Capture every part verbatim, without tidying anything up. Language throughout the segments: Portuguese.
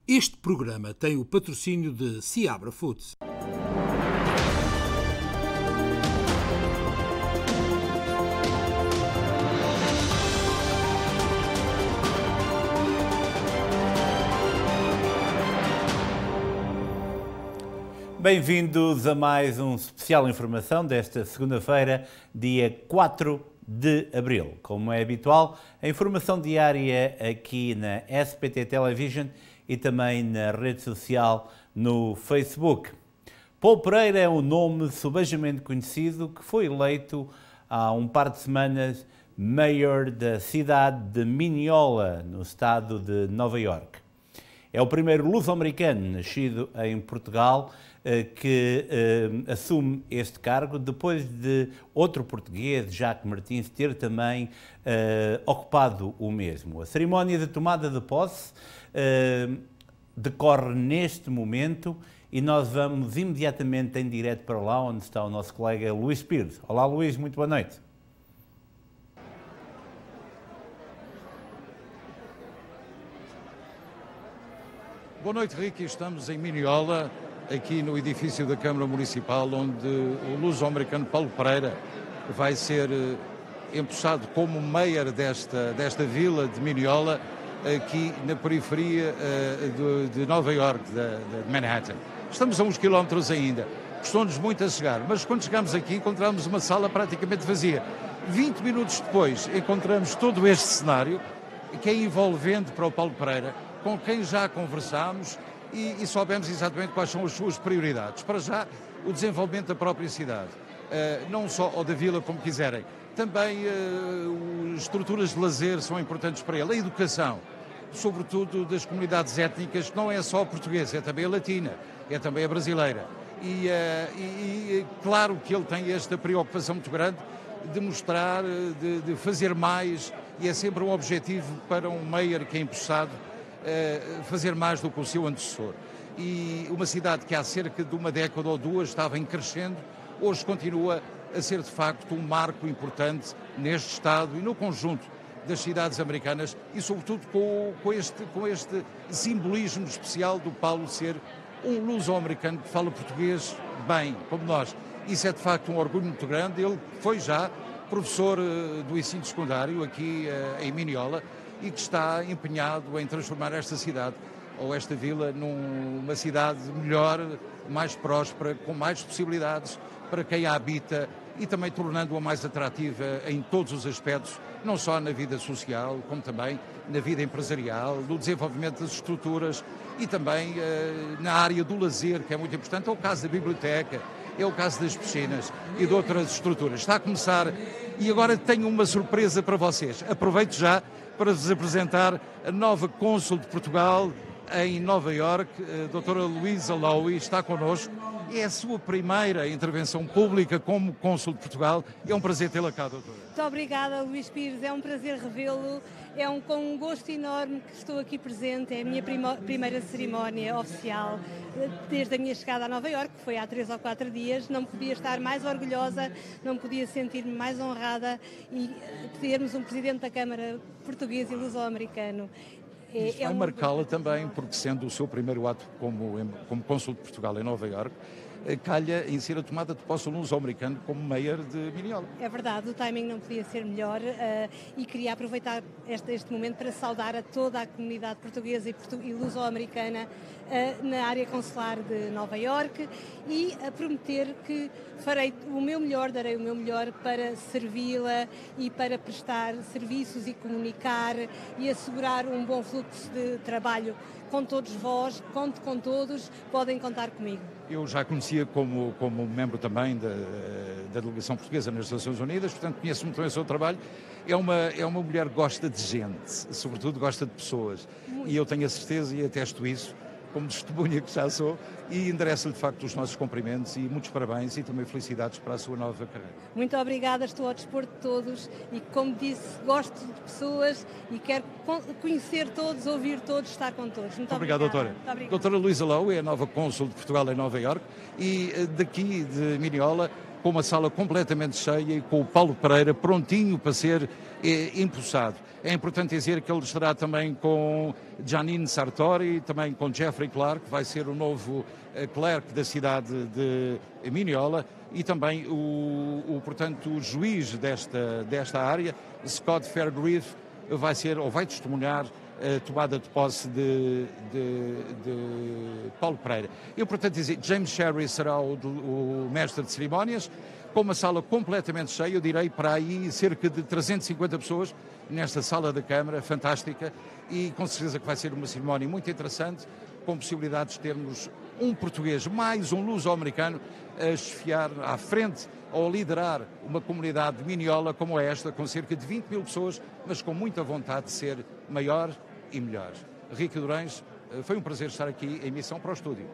Este programa tem o patrocínio de Seabra Foods. Bem-vindos a mais um especial informação desta segunda-feira, dia quatro de abril. Como é habitual, a informação diária aqui na S P T Television e também na rede social no Facebook. Paulo Pereira é um nome subejamente conhecido que foi eleito há um par de semanas Mayor da cidade de Mineola, no estado de Nova Iorque. É o primeiro luso-americano nascido em Portugal que uh, assume este cargo, depois de outro português, Jacques Martins, ter também uh, ocupado o mesmo. A cerimónia de tomada de posse uh, decorre neste momento e nós vamos imediatamente em direto para lá, onde está o nosso colega Luís Pires. Olá, Luís, muito boa noite. Boa noite, Ricky. Estamos em Mineola, aqui no edifício da Câmara Municipal, onde o luso-americano Paulo Pereira vai ser empossado como mayor desta, desta vila de Mineola, aqui na periferia uh, de, de Nova Iorque, de, de Manhattan. Estamos a uns quilómetros ainda, custou-nos muito a chegar, mas quando chegamos aqui encontramos uma sala praticamente vazia. vinte minutos depois encontramos todo este cenário, que é envolvente para o Paulo Pereira, com quem já conversámos e, e soubemos exatamente quais são as suas prioridades. Para já, o desenvolvimento da própria cidade, uh, não só ou da vila, como quiserem. Também uh, as estruturas de lazer são importantes para ele. A educação, sobretudo das comunidades étnicas, que não é só a portuguesa, é também a latina, é também a brasileira. E, uh, e, e claro que ele tem esta preocupação muito grande de mostrar, de, de fazer mais, e é sempre um objetivo para um mayor que é empossado, uh, fazer mais do que o seu antecessor. E uma cidade que há cerca de uma década ou duas estava em crescendo, hoje continua a ser de facto um marco importante neste Estado e no conjunto das cidades americanas e sobretudo com, com, este, com este simbolismo especial do Paulo ser um luso-americano que fala português bem, como nós. Isso é de facto um orgulho muito grande. Ele foi já professor do ensino secundário aqui em Mineola e que está empenhado em transformar esta cidade ou esta vila numa cidade melhor, mais próspera, com mais possibilidades para quem a habita e também tornando-a mais atrativa em todos os aspectos, não só na vida social, como também na vida empresarial, no desenvolvimento das estruturas e também uh, na área do lazer, que é muito importante. É o caso da biblioteca, é o caso das piscinas e de outras estruturas. Está a começar e agora tenho uma surpresa para vocês. Aproveito já para vos apresentar a nova cônsul de Portugal em Nova Iorque, a doutora Luísa Lowy, está connosco. É a sua primeira intervenção pública como cônsul de Portugal. É um prazer tê-la cá, doutora. Muito obrigada, Luís Pires. É um prazer revê-lo. É um, com um gosto enorme que estou aqui presente. É a minha primo, primeira cerimónia oficial desde a minha chegada a Nova Iorque, que foi há três ou quatro dias. Não podia estar mais orgulhosa, não podia sentir-me mais honrada e termos um presidente da Câmara português e luso-americano. É, Isto vai é um... marcá-la também, porque sendo o seu primeiro ato como, como cônsul de Portugal em Nova Iorque, calha em ser a tomada de posse luso-americano como mayor de Mineola. É verdade, o timing não podia ser melhor uh, e queria aproveitar este, este momento para saudar a toda a comunidade portuguesa e, portu e luso-americana uh, na área consular de Nova Iorque e a prometer que farei o meu melhor, darei o meu melhor para servi-la e para prestar serviços e comunicar e assegurar um bom fluxo de trabalho com todos vós, conto com todos, podem contar comigo. Eu já conhecia como, como membro também da, da delegação portuguesa nas Nações Unidas, portanto conheço muito bem o seu trabalho. É uma, é uma mulher que gosta de gente, sobretudo gosta de pessoas. Muito. E eu tenho a certeza e atesto isso, como testemunha que já sou, e endereço-lhe de facto os nossos cumprimentos e muitos parabéns e também felicidades para a sua nova carreira. Muito obrigada, estou ao dispor de todos e, como disse, gosto de pessoas e quero conhecer todos, ouvir todos, estar com todos. Muito, Muito obrigado, doutora. Muito obrigada. Doutora Luísa Lowy é a nova cônsul de Portugal em Nova Iorque e daqui de Mineola com uma sala completamente cheia e com o Paulo Pereira prontinho para ser eh, impulsado. É importante dizer que ele estará também com Janine Sartori, também com Jeffrey Clark, que vai ser o novo eh, clerk da cidade de Minneola, e também o, o, portanto, o juiz desta, desta área, Scott Fairgrieve, vai ser, ou vai testemunhar a tomada de posse de, de, de Paulo Pereira. Eu, portanto, dizer, James Sherry será o, o mestre de cerimónias, com uma sala completamente cheia, eu direi para aí cerca de trezentas e cinquenta pessoas nesta sala da Câmara, fantástica, e com certeza que vai ser uma cerimónia muito interessante, com possibilidades de termos um português mais um luso-americano a chefiar à frente ou a liderar uma comunidade de Minneola como esta, com cerca de vinte mil pessoas, mas com muita vontade de ser maior e melhor. Ricky Durães, foi um prazer estar aqui em missão para o estúdio.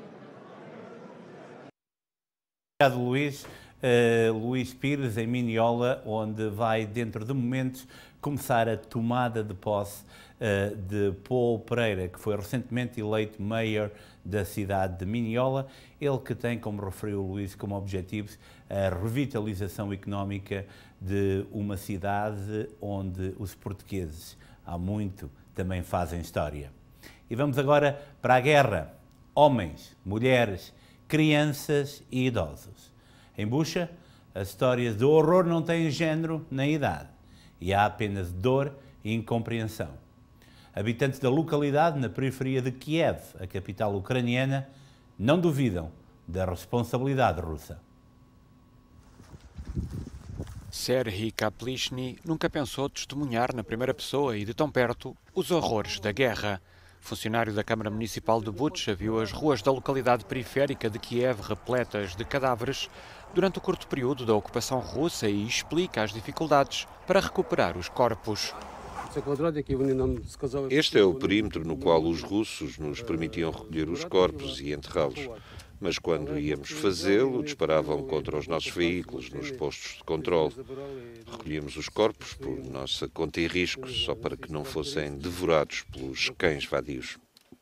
Obrigado, Luís. Uh, Luís Pires, em Minneola, onde vai, dentro de momentos, começar a tomada de posse uh, de Paulo Pereira, que foi recentemente eleito mayor da cidade de Minneola. Ele que tem, como referiu o Luís, como objetivos a revitalização económica de uma cidade onde os portugueses, há muito, também fazem história. E vamos agora para a guerra. Homens, mulheres, crianças e idosos. Em Bucha, as histórias de horror não têm género nem idade e há apenas dor e incompreensão. Habitantes da localidade na periferia de Kiev, a capital ucraniana, não duvidam da responsabilidade russa. Serhiy Kaplishny nunca pensou testemunhar na primeira pessoa e de tão perto os horrores da guerra. Funcionário da Câmara Municipal de Bucha viu as ruas da localidade periférica de Kiev repletas de cadáveres durante o curto período da ocupação russa e explica as dificuldades para recuperar os corpos. Este é o perímetro no qual os russos nos permitiam recolher os corpos e enterrá-los. Mas quando íamos fazê-lo, disparavam contra os nossos veículos nos postos de controle. Recolhíamos os corpos por nossa conta e risco, só para que não fossem devorados pelos cães vadios.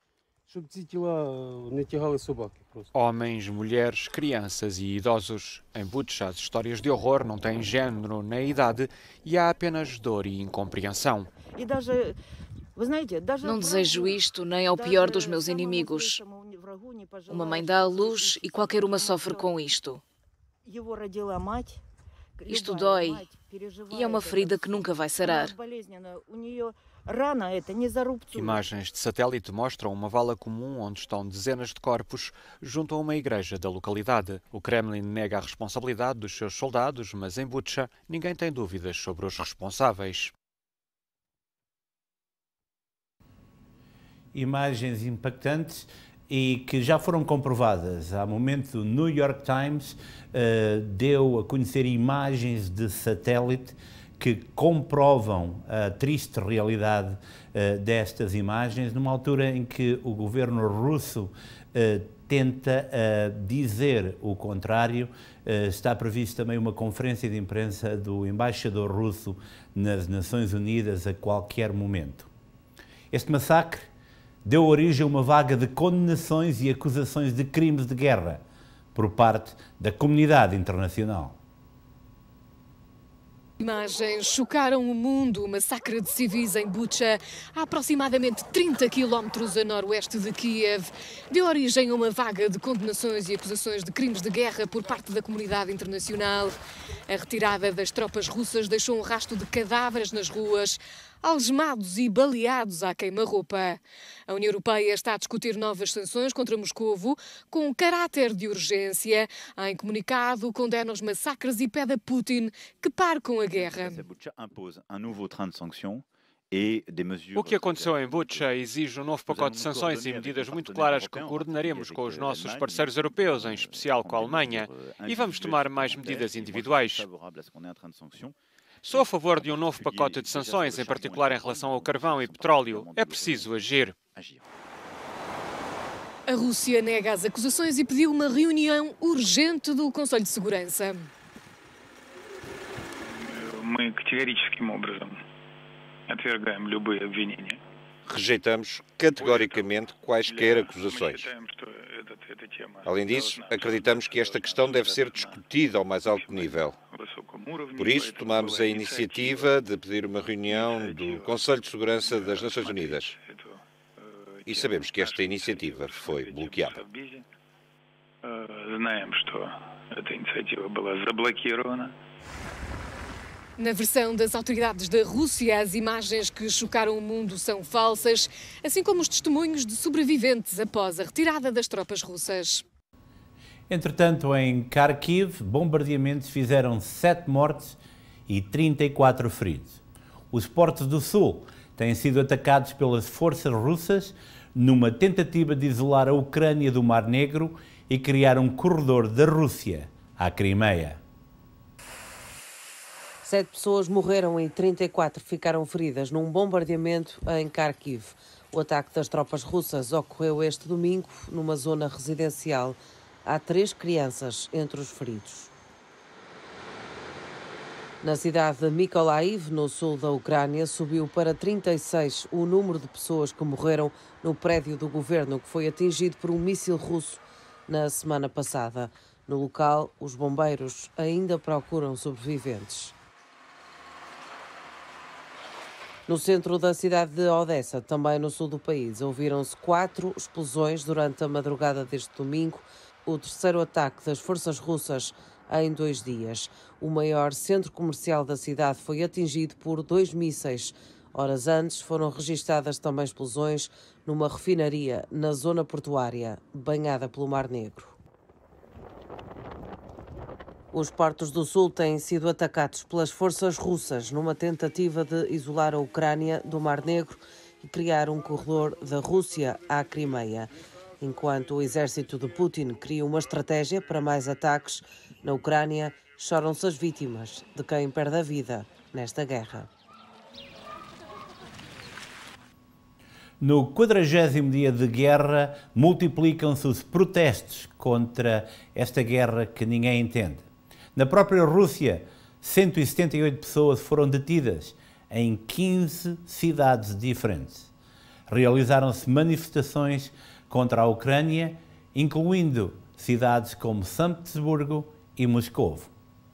Homens, mulheres, crianças e idosos. Em Bucha, as histórias de horror não têm género nem idade e há apenas dor e incompreensão. Não desejo isto nem ao pior dos meus inimigos. Uma mãe dá à luz e qualquer uma sofre com isto. Isto dói e é uma ferida que nunca vai sarar. Imagens de satélite mostram uma vala comum onde estão dezenas de corpos junto a uma igreja da localidade. O Kremlin nega a responsabilidade dos seus soldados, mas em Bucha ninguém tem dúvidas sobre os responsáveis. Imagens impactantes e que já foram comprovadas. Há momento, o New York Times uh, deu a conhecer imagens de satélite que comprovam a triste realidade uh, destas imagens, numa altura em que o governo russo uh, tenta uh, dizer o contrário. Uh, está prevista também uma conferência de imprensa do embaixador russo nas Nações Unidas a qualquer momento. Este massacre deu origem a uma vaga de condenações e acusações de crimes de guerra por parte da comunidade internacional. Imagens chocaram o mundo. O massacre de civis em Bucha, a aproximadamente trinta quilómetros a noroeste de Kiev, deu origem a uma vaga de condenações e acusações de crimes de guerra por parte da comunidade internacional. A retirada das tropas russas deixou um rastro de cadáveres nas ruas, algemados e baleados à queima-roupa. A União Europeia está a discutir novas sanções contra Moscovo com caráter de urgência. Em comunicado, condena os massacres e pede a Putin que pare com a guerra. O que aconteceu em Bucha exige um novo pacote de sanções e medidas muito claras que coordenaremos com os nossos parceiros europeus, em especial com a Alemanha, e vamos tomar mais medidas individuais. Sou a favor de um novo pacote de sanções, em particular em relação ao carvão e petróleo. É preciso agir. A Rússia nega as acusações e pediu uma reunião urgente do Conselho de Segurança. Rejeitamos categoricamente quaisquer acusações. Além disso, acreditamos que esta questão deve ser discutida ao mais alto nível. Por isso, tomamos a iniciativa de pedir uma reunião do Conselho de Segurança das Nações Unidas. E sabemos que esta iniciativa foi bloqueada. Na versão das autoridades da Rússia, as imagens que chocaram o mundo são falsas, assim como os testemunhos de sobreviventes após a retirada das tropas russas. Entretanto, em Kharkiv, bombardeamentos fizeram sete mortes e trinta e quatro feridos. Os portos do sul têm sido atacados pelas forças russas numa tentativa de isolar a Ucrânia do Mar Negro e criar um corredor da Rússia à Crimeia. Sete pessoas morreram e trinta e quatro ficaram feridas num bombardeamento em Kharkiv. O ataque das tropas russas ocorreu este domingo numa zona residencial. Há três crianças entre os feridos. Na cidade de Mykolaiv, no sul da Ucrânia, subiu para trinta e seis o número de pessoas que morreram no prédio do governo, que foi atingido por um míssil russo na semana passada. No local, os bombeiros ainda procuram sobreviventes. No centro da cidade de Odessa, também no sul do país, ouviram-se quatro explosões durante a madrugada deste domingo, o terceiro ataque das forças russas em dois dias. O maior centro comercial da cidade foi atingido por dois mísseis. Horas antes foram registadas também explosões numa refinaria na zona portuária, banhada pelo Mar Negro. Os portos do sul têm sido atacados pelas forças russas numa tentativa de isolar a Ucrânia do Mar Negro e criar um corredor da Rússia à Crimeia. Enquanto o exército de Putin cria uma estratégia para mais ataques, na Ucrânia choram-se as vítimas de quem perde a vida nesta guerra. No quadragésimo dia de guerra, multiplicam-se os protestos contra esta guerra que ninguém entende. Na própria Rússia, cento e setenta e oito pessoas foram detidas em quinze cidades diferentes. Realizaram-se manifestações contra a Ucrânia, incluindo cidades como São Petersburgo e Moscovo.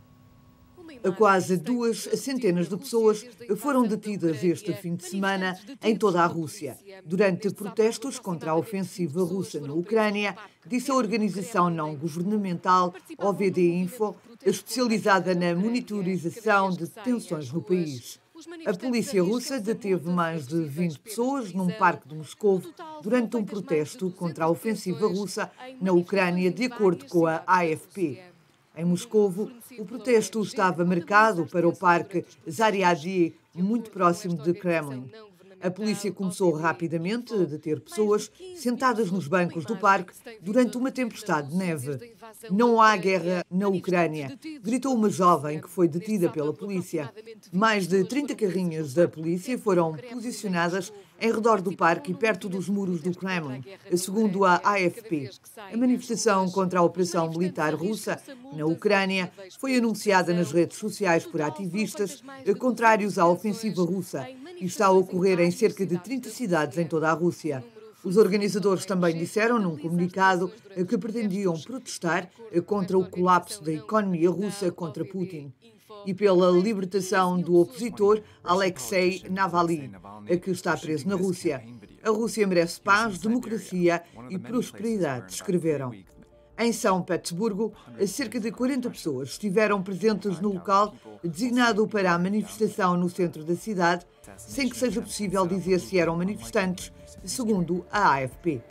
Quase duas centenas de pessoas foram detidas este fim de semana em toda a Rússia, durante protestos contra a ofensiva russa na Ucrânia, disse a organização não governamental O V D Info, especializada na monitorização de tensões no país. A polícia russa deteve mais de vinte pessoas num parque de Moscovo durante um protesto contra a ofensiva russa na Ucrânia, de acordo com a A F P. Em Moscovo, o protesto estava marcado para o parque Zaryadye, muito próximo de Kremlin. A polícia começou rapidamente a deter pessoas sentadas nos bancos do parque durante uma tempestade de neve. Não há guerra na Ucrânia, gritou uma jovem que foi detida pela polícia. Mais de trinta carrinhas da polícia foram posicionadas em redor do parque e perto dos muros do Kremlin, segundo a A F P. A manifestação contra a operação militar russa na Ucrânia foi anunciada nas redes sociais por ativistas contrários à ofensiva russa e está a ocorrer em cerca de trinta cidades em toda a Rússia. Os organizadores também disseram num comunicado que pretendiam protestar contra o colapso da economia russa contra Putin e pela libertação do opositor Alexei Navalny, que está preso na Rússia. A Rússia merece paz, democracia e prosperidade, escreveram. Em São Petersburgo, cerca de quarenta pessoas estiveram presentes no local designado para a manifestação no centro da cidade, sem que seja possível dizer se eram manifestantes, segundo a A F P.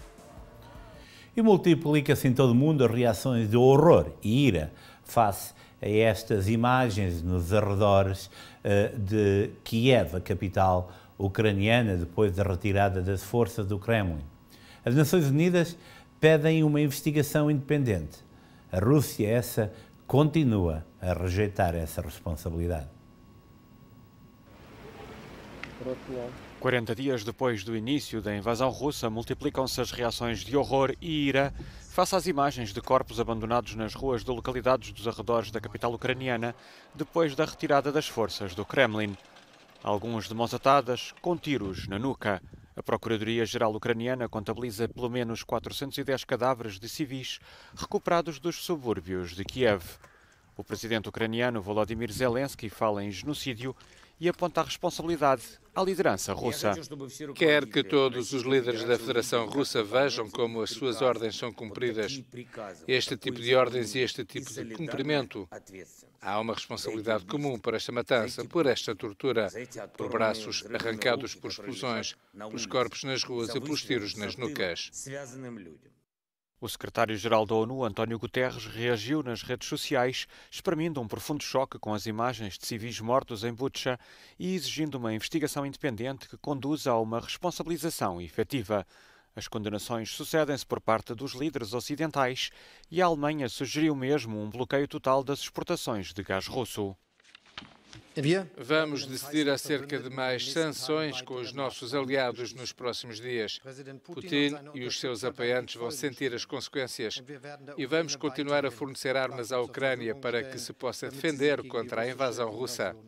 E multiplica-se em todo o mundo as reações de horror e ira face a estas imagens nos arredores uh, de Kiev, a capital ucraniana, depois da retirada das forças do Kremlin. As Nações Unidas pedem uma investigação independente. A Rússia, essa, continua a rejeitar essa responsabilidade. quarenta dias depois do início da invasão russa, multiplicam-se as reações de horror e ira face às imagens de corpos abandonados nas ruas de localidades dos arredores da capital ucraniana depois da retirada das forças do Kremlin. Alguns de mãos atadas, com tiros na nuca. A Procuradoria-Geral ucraniana contabiliza pelo menos quatrocentos e dez cadáveres de civis recuperados dos subúrbios de Kiev. O presidente ucraniano Volodymyr Zelensky fala em genocídio e aponta a responsabilidade à liderança russa. Quer que todos os líderes da Federação Russa vejam como as suas ordens são cumpridas. Este tipo de ordens e este tipo de cumprimento. Há uma responsabilidade comum por esta matança, por esta tortura, por braços arrancados por explosões, pelos corpos nas ruas e pelos tiros nas nucas. O secretário-geral da ONU, António Guterres, reagiu nas redes sociais, exprimindo um profundo choque com as imagens de civis mortos em Bucha e exigindo uma investigação independente que conduza a uma responsabilização efetiva. As condenações sucedem-se por parte dos líderes ocidentais e a Alemanha sugeriu mesmo um bloqueio total das exportações de gás russo. Vamos decidir acerca de mais sanções com os nossos aliados nos próximos dias. Putin e os seus apoiantes vão sentir as consequências e vamos continuar a fornecer armas à Ucrânia para que se possa defender contra a invasão russa.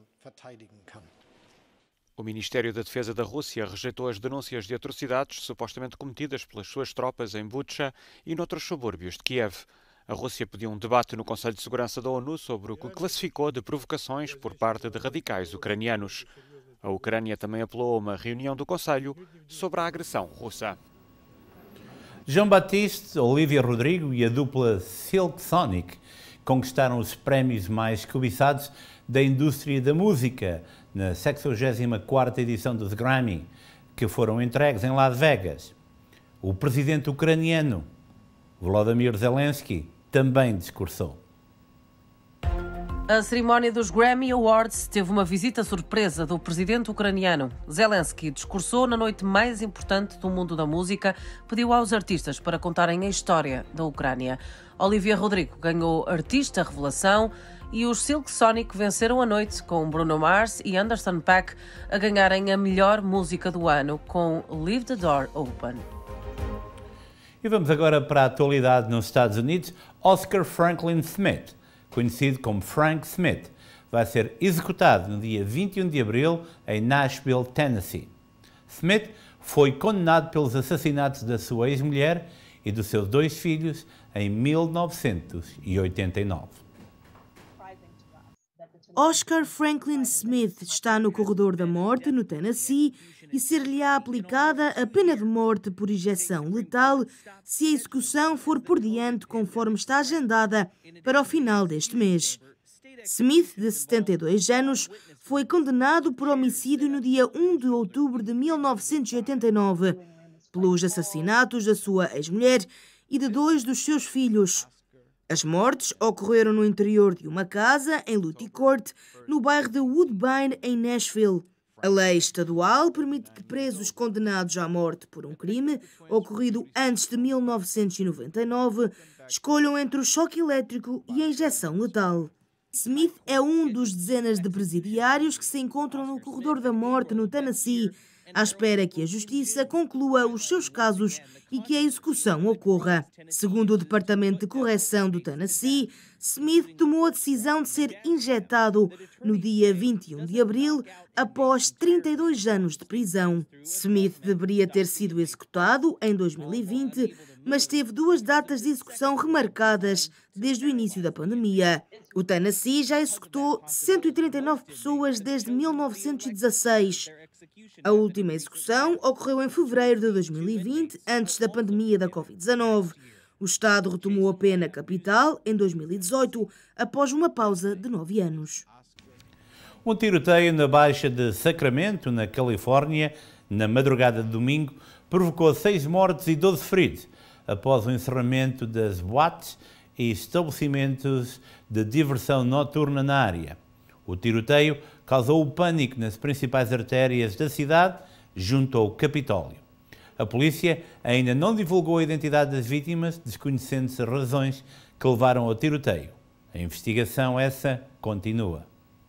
O Ministério da Defesa da Rússia rejeitou as denúncias de atrocidades supostamente cometidas pelas suas tropas em Bucha e noutros subúrbios de Kiev. A Rússia pediu um debate no Conselho de Segurança da ONU sobre o que classificou de provocações por parte de radicais ucranianos. A Ucrânia também apelou a uma reunião do Conselho sobre a agressão russa. João Batiste, Olivia Rodrigo e a dupla Silk Sonic conquistaram os prémios mais cobiçados da indústria da música na sexagésima quarta edição dos Grammy, que foram entregues em Las Vegas. O presidente ucraniano, Volodymyr Zelensky, também discursou. A cerimónia dos Grammy Awards teve uma visita surpresa do presidente ucraniano. Zelensky discursou na noite mais importante do mundo da música, pediu aos artistas para contarem a história da Ucrânia. Olivia Rodrigo ganhou Artista Revelação e os Silk Sonic venceram a noite com Bruno Mars e Anderson .Paak a ganharem a melhor música do ano com Leave the Door Open. E vamos agora para a atualidade nos Estados Unidos. Oscar Franklin Smith, conhecido como Frank Smith, vai ser executado no dia vinte e um de abril em Nashville, Tennessee. Smith foi condenado pelos assassinatos da sua ex-mulher e dos seus dois filhos em mil novecentos e oitenta e nove. Oscar Franklin Smith está no corredor da morte, no Tennessee, e ser-lhe-á aplicada a pena de morte por injeção letal se a execução for por diante conforme está agendada para o final deste mês. Smith, de setenta e dois anos, foi condenado por homicídio no dia um de outubro de mil novecentos e oitenta e nove, pelos assassinatos da sua ex-mulher e de dois dos seus filhos. As mortes ocorreram no interior de uma casa, em Lutty Court, no bairro de Woodbine, em Nashville. A lei estadual permite que presos condenados à morte por um crime ocorrido antes de mil novecentos e noventa e nove escolham entre o choque elétrico e a injeção letal. Smith é um dos dezenas de presidiários que se encontram no corredor da morte no Tennessee, à espera que a Justiça conclua os seus casos e que a execução ocorra. Segundo o Departamento de Correção do Tennessee, Smith tomou a decisão de ser injetado no dia vinte e um de abril, após trinta e dois anos de prisão. Smith deveria ter sido executado em dois mil e vinte, mas teve duas datas de execução remarcadas desde o início da pandemia. O Tennessee já executou cento e trinta e nove pessoas desde mil novecentos e dezasseis. A última execução ocorreu em fevereiro de dois mil e vinte, antes da pandemia da covid dezanove. O Estado retomou a pena capital em dois mil e dezoito, após uma pausa de nove anos. Um tiroteio na Baixa de Sacramento, na Califórnia, na madrugada de domingo, provocou seis mortos e doze feridos, após o encerramento das boates e estabelecimentos de diversão noturna na área. O tiroteio causou o pânico nas principais artérias da cidade, junto ao Capitólio. A polícia ainda não divulgou a identidade das vítimas, desconhecendo-se as razões que levaram ao tiroteio. A investigação, essa, continua.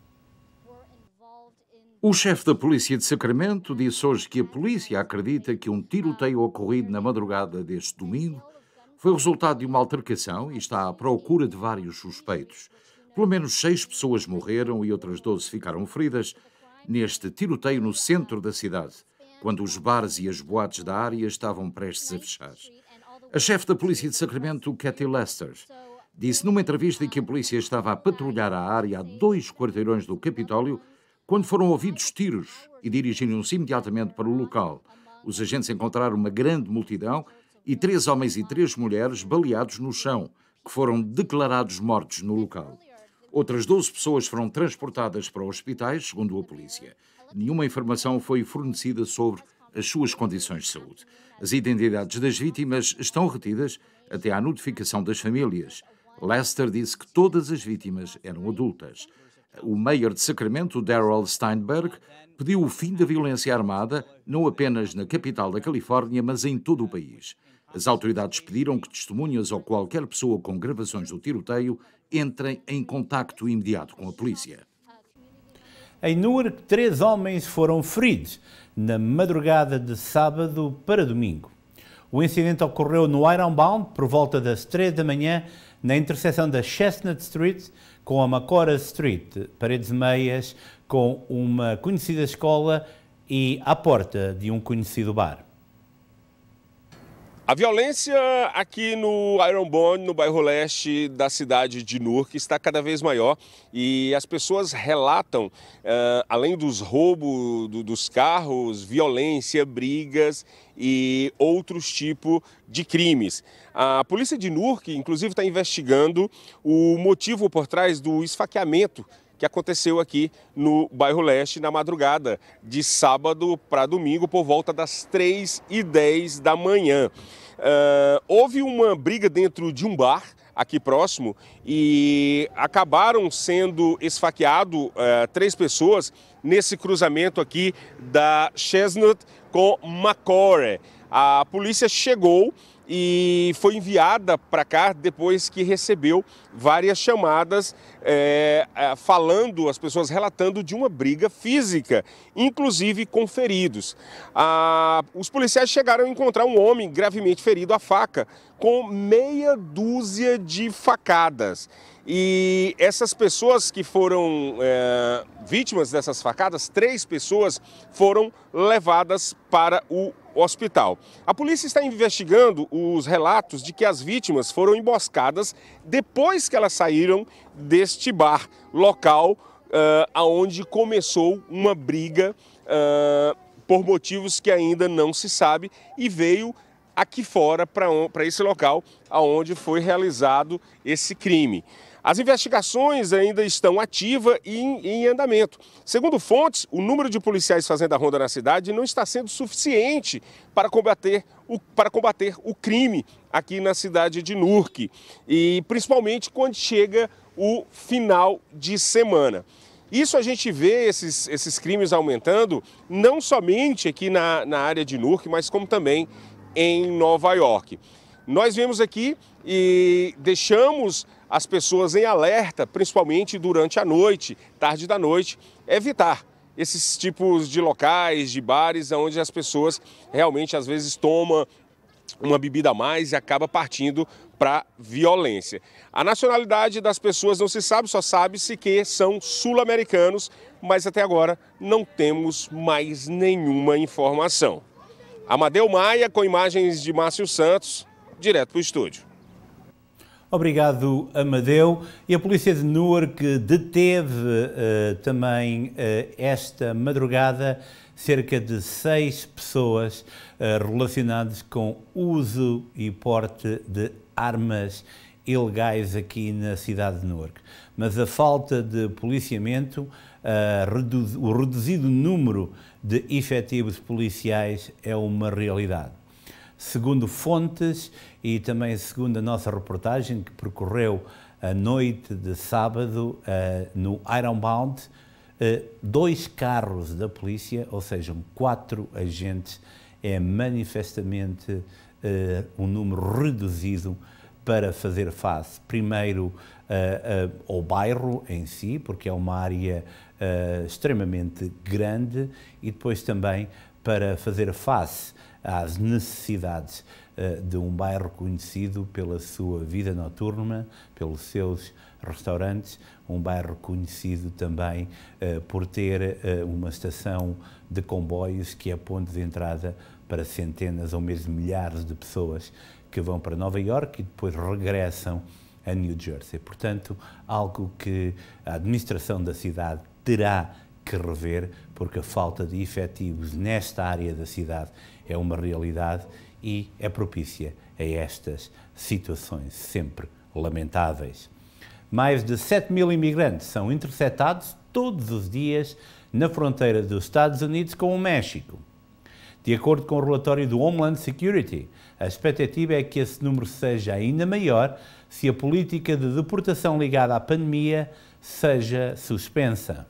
O chefe da polícia de Sacramento disse hoje que a polícia acredita que um tiroteio ocorrido na madrugada deste domingo foi o resultado de uma altercação e está à procura de vários suspeitos. Pelo menos seis pessoas morreram e outras doze ficaram feridas neste tiroteio no centro da cidade. quando os bares e as boates da área estavam prestes a fechar. A chefe da polícia de Sacramento, Kathy Lester, disse numa entrevista que a polícia estava a patrulhar a área a dois quarteirões do Capitólio quando foram ouvidos tiros e dirigiram-se imediatamente para o local. Os agentes encontraram uma grande multidão e três homens e três mulheres baleados no chão, que foram declarados mortos no local. Outras doze pessoas foram transportadas para hospitais, segundo a polícia. Nenhuma informação foi fornecida sobre as suas condições de saúde. As identidades das vítimas estão retidas até à notificação das famílias. Lester disse que todas as vítimas eram adultas. O mayor de Sacramento, Darrell Steinberg, pediu o fim da violência armada, não apenas na capital da Califórnia, mas em todo o país. As autoridades pediram que testemunhas ou qualquer pessoa com gravações do tiroteio entrem em contacto imediato com a polícia. Em Newark, três homens foram feridos na madrugada de sábado para domingo. O incidente ocorreu no Ironbound por volta das três da manhã, na interseção da Chestnut Street com a Macora Street, paredes meias com uma conhecida escola e à porta de um conhecido bar. A violência aqui no Ironbound, no bairro leste da cidade de Newark, está cada vez maior e as pessoas relatam, uh, além dos roubos do, dos carros, violência, brigas e outros tipos de crimes. A polícia de Newark, inclusive, está investigando o motivo por trás do esfaqueamento que aconteceu aqui no bairro leste na madrugada de sábado para domingo por volta das três e dez da manhã. Uh, houve uma briga dentro de um bar aqui próximo e acabaram sendo esfaqueados uh, três pessoas nesse cruzamento aqui da Chestnut com Macora. A polícia chegou e foi enviada para cá depois que recebeu várias chamadas é, falando, as pessoas relatando de uma briga física, inclusive com feridos. Ah, os policiais chegaram a encontrar um homem gravemente ferido à faca, com meia dúzia de facadas. E essas pessoas que foram é, vítimas dessas facadas, três pessoas foram levadas para o hospital. A polícia está investigando os relatos de que as vítimas foram emboscadas depois que elas saíram deste bar, local uh, onde começou uma briga uh, por motivos que ainda não se sabe e veio aqui fora para esse local onde foi realizado esse crime. As investigações ainda estão ativas e em, em andamento. Segundo fontes, o número de policiais fazendo a ronda na cidade não está sendo suficiente para combater o, para combater o crime aqui na cidade de Newark, e principalmente quando chega o final de semana. Isso a gente vê esses, esses crimes aumentando não somente aqui na, na área de Newark, mas como também em Nova York. Nós vemos aqui e deixamos as pessoas em alerta, principalmente durante a noite, tarde da noite, evitar esses tipos de locais, de bares, onde as pessoas realmente às vezes tomam uma bebida a mais e acaba partindo para violência. A nacionalidade das pessoas não se sabe, só sabe-se que são sul-americanos, mas até agora não temos mais nenhuma informação. Amadeu Maia, com imagens de Márcio Santos, direto para o estúdio. Obrigado, Amadeu. E a polícia de Newark deteve uh, também uh, esta madrugada cerca de seis pessoas uh, relacionadas com uso e porte de armas ilegais aqui na cidade de Newark. Mas a falta de policiamento, uh, reduz, o reduzido número de efetivos policiais é uma realidade. Segundo fontes e também segundo a nossa reportagem que percorreu a noite de sábado uh, no Ironbound, uh, dois carros da polícia, ou seja, quatro agentes, é manifestamente uh, um número reduzido para fazer face, primeiro, uh, uh, ao bairro em si, porque é uma área uh, extremamente grande, e depois também para fazer face às necessidades de um bairro conhecido pela sua vida noturna, pelos seus restaurantes, um bairro conhecido também uh, por ter uh, uma estação de comboios que é ponto de entrada para centenas ou mesmo milhares de pessoas que vão para Nova Iorque e depois regressam a New Jersey. Portanto, algo que a administração da cidade terá que rever, porque a falta de efetivos nesta área da cidade é uma realidade e é propícia a estas situações sempre lamentáveis. Mais de sete mil imigrantes são interceptados todos os dias na fronteira dos Estados Unidos com o México. De acordo com o relatório do Homeland Security, a expectativa é que esse número seja ainda maior se a política de deportação ligada à pandemia seja suspensa.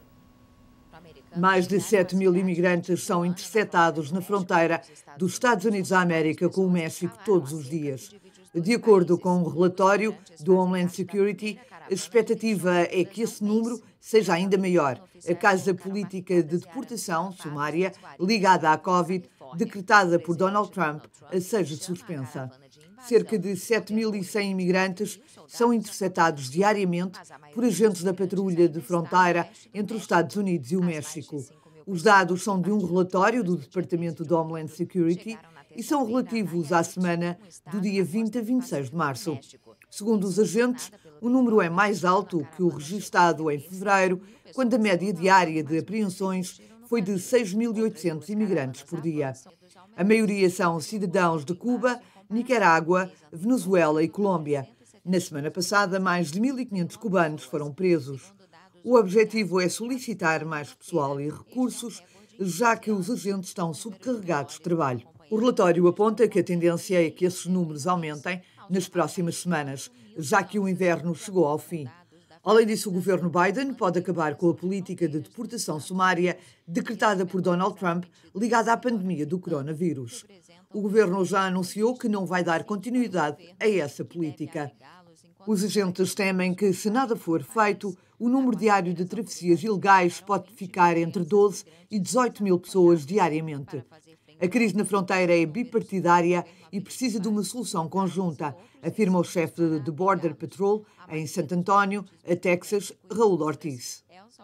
Mais de sete mil imigrantes são interceptados na fronteira dos Estados Unidos da América com o México todos os dias. De acordo com o relatório do Homeland Security, a expectativa é que esse número seja ainda maior, caso a política de deportação sumária ligada à Covid, decretada por Donald Trump, seja suspensa. Cerca de sete mil e cem imigrantes são interceptados diariamente por agentes da patrulha de fronteira entre os Estados Unidos e o México. Os dados são de um relatório do Departamento de Homeland Security e são relativos à semana do dia vinte a vinte e seis de março. Segundo os agentes, o número é mais alto que o registado em fevereiro, quando a média diária de apreensões foi de seis mil e oitocentos imigrantes por dia. A maioria são cidadãos de Cuba, Nicarágua, Venezuela e Colômbia. Na semana passada, mais de mil e quinhentos cubanos foram presos. O objetivo é solicitar mais pessoal e recursos, já que os agentes estão subcarregados de trabalho. O relatório aponta que a tendência é que esses números aumentem nas próximas semanas, já que o inverno chegou ao fim. Além disso, o governo Biden pode acabar com a política de deportação sumária decretada por Donald Trump ligada à pandemia do coronavírus. O governo já anunciou que não vai dar continuidade a essa política. Os agentes temem que, se nada for feito, o número diário de travessias ilegais pode ficar entre doze e dezoito mil pessoas diariamente. A crise na fronteira é bipartidária e precisa de uma solução conjunta, afirma o chefe de Border Patrol em Santo António, a Texas, Raul Ortiz.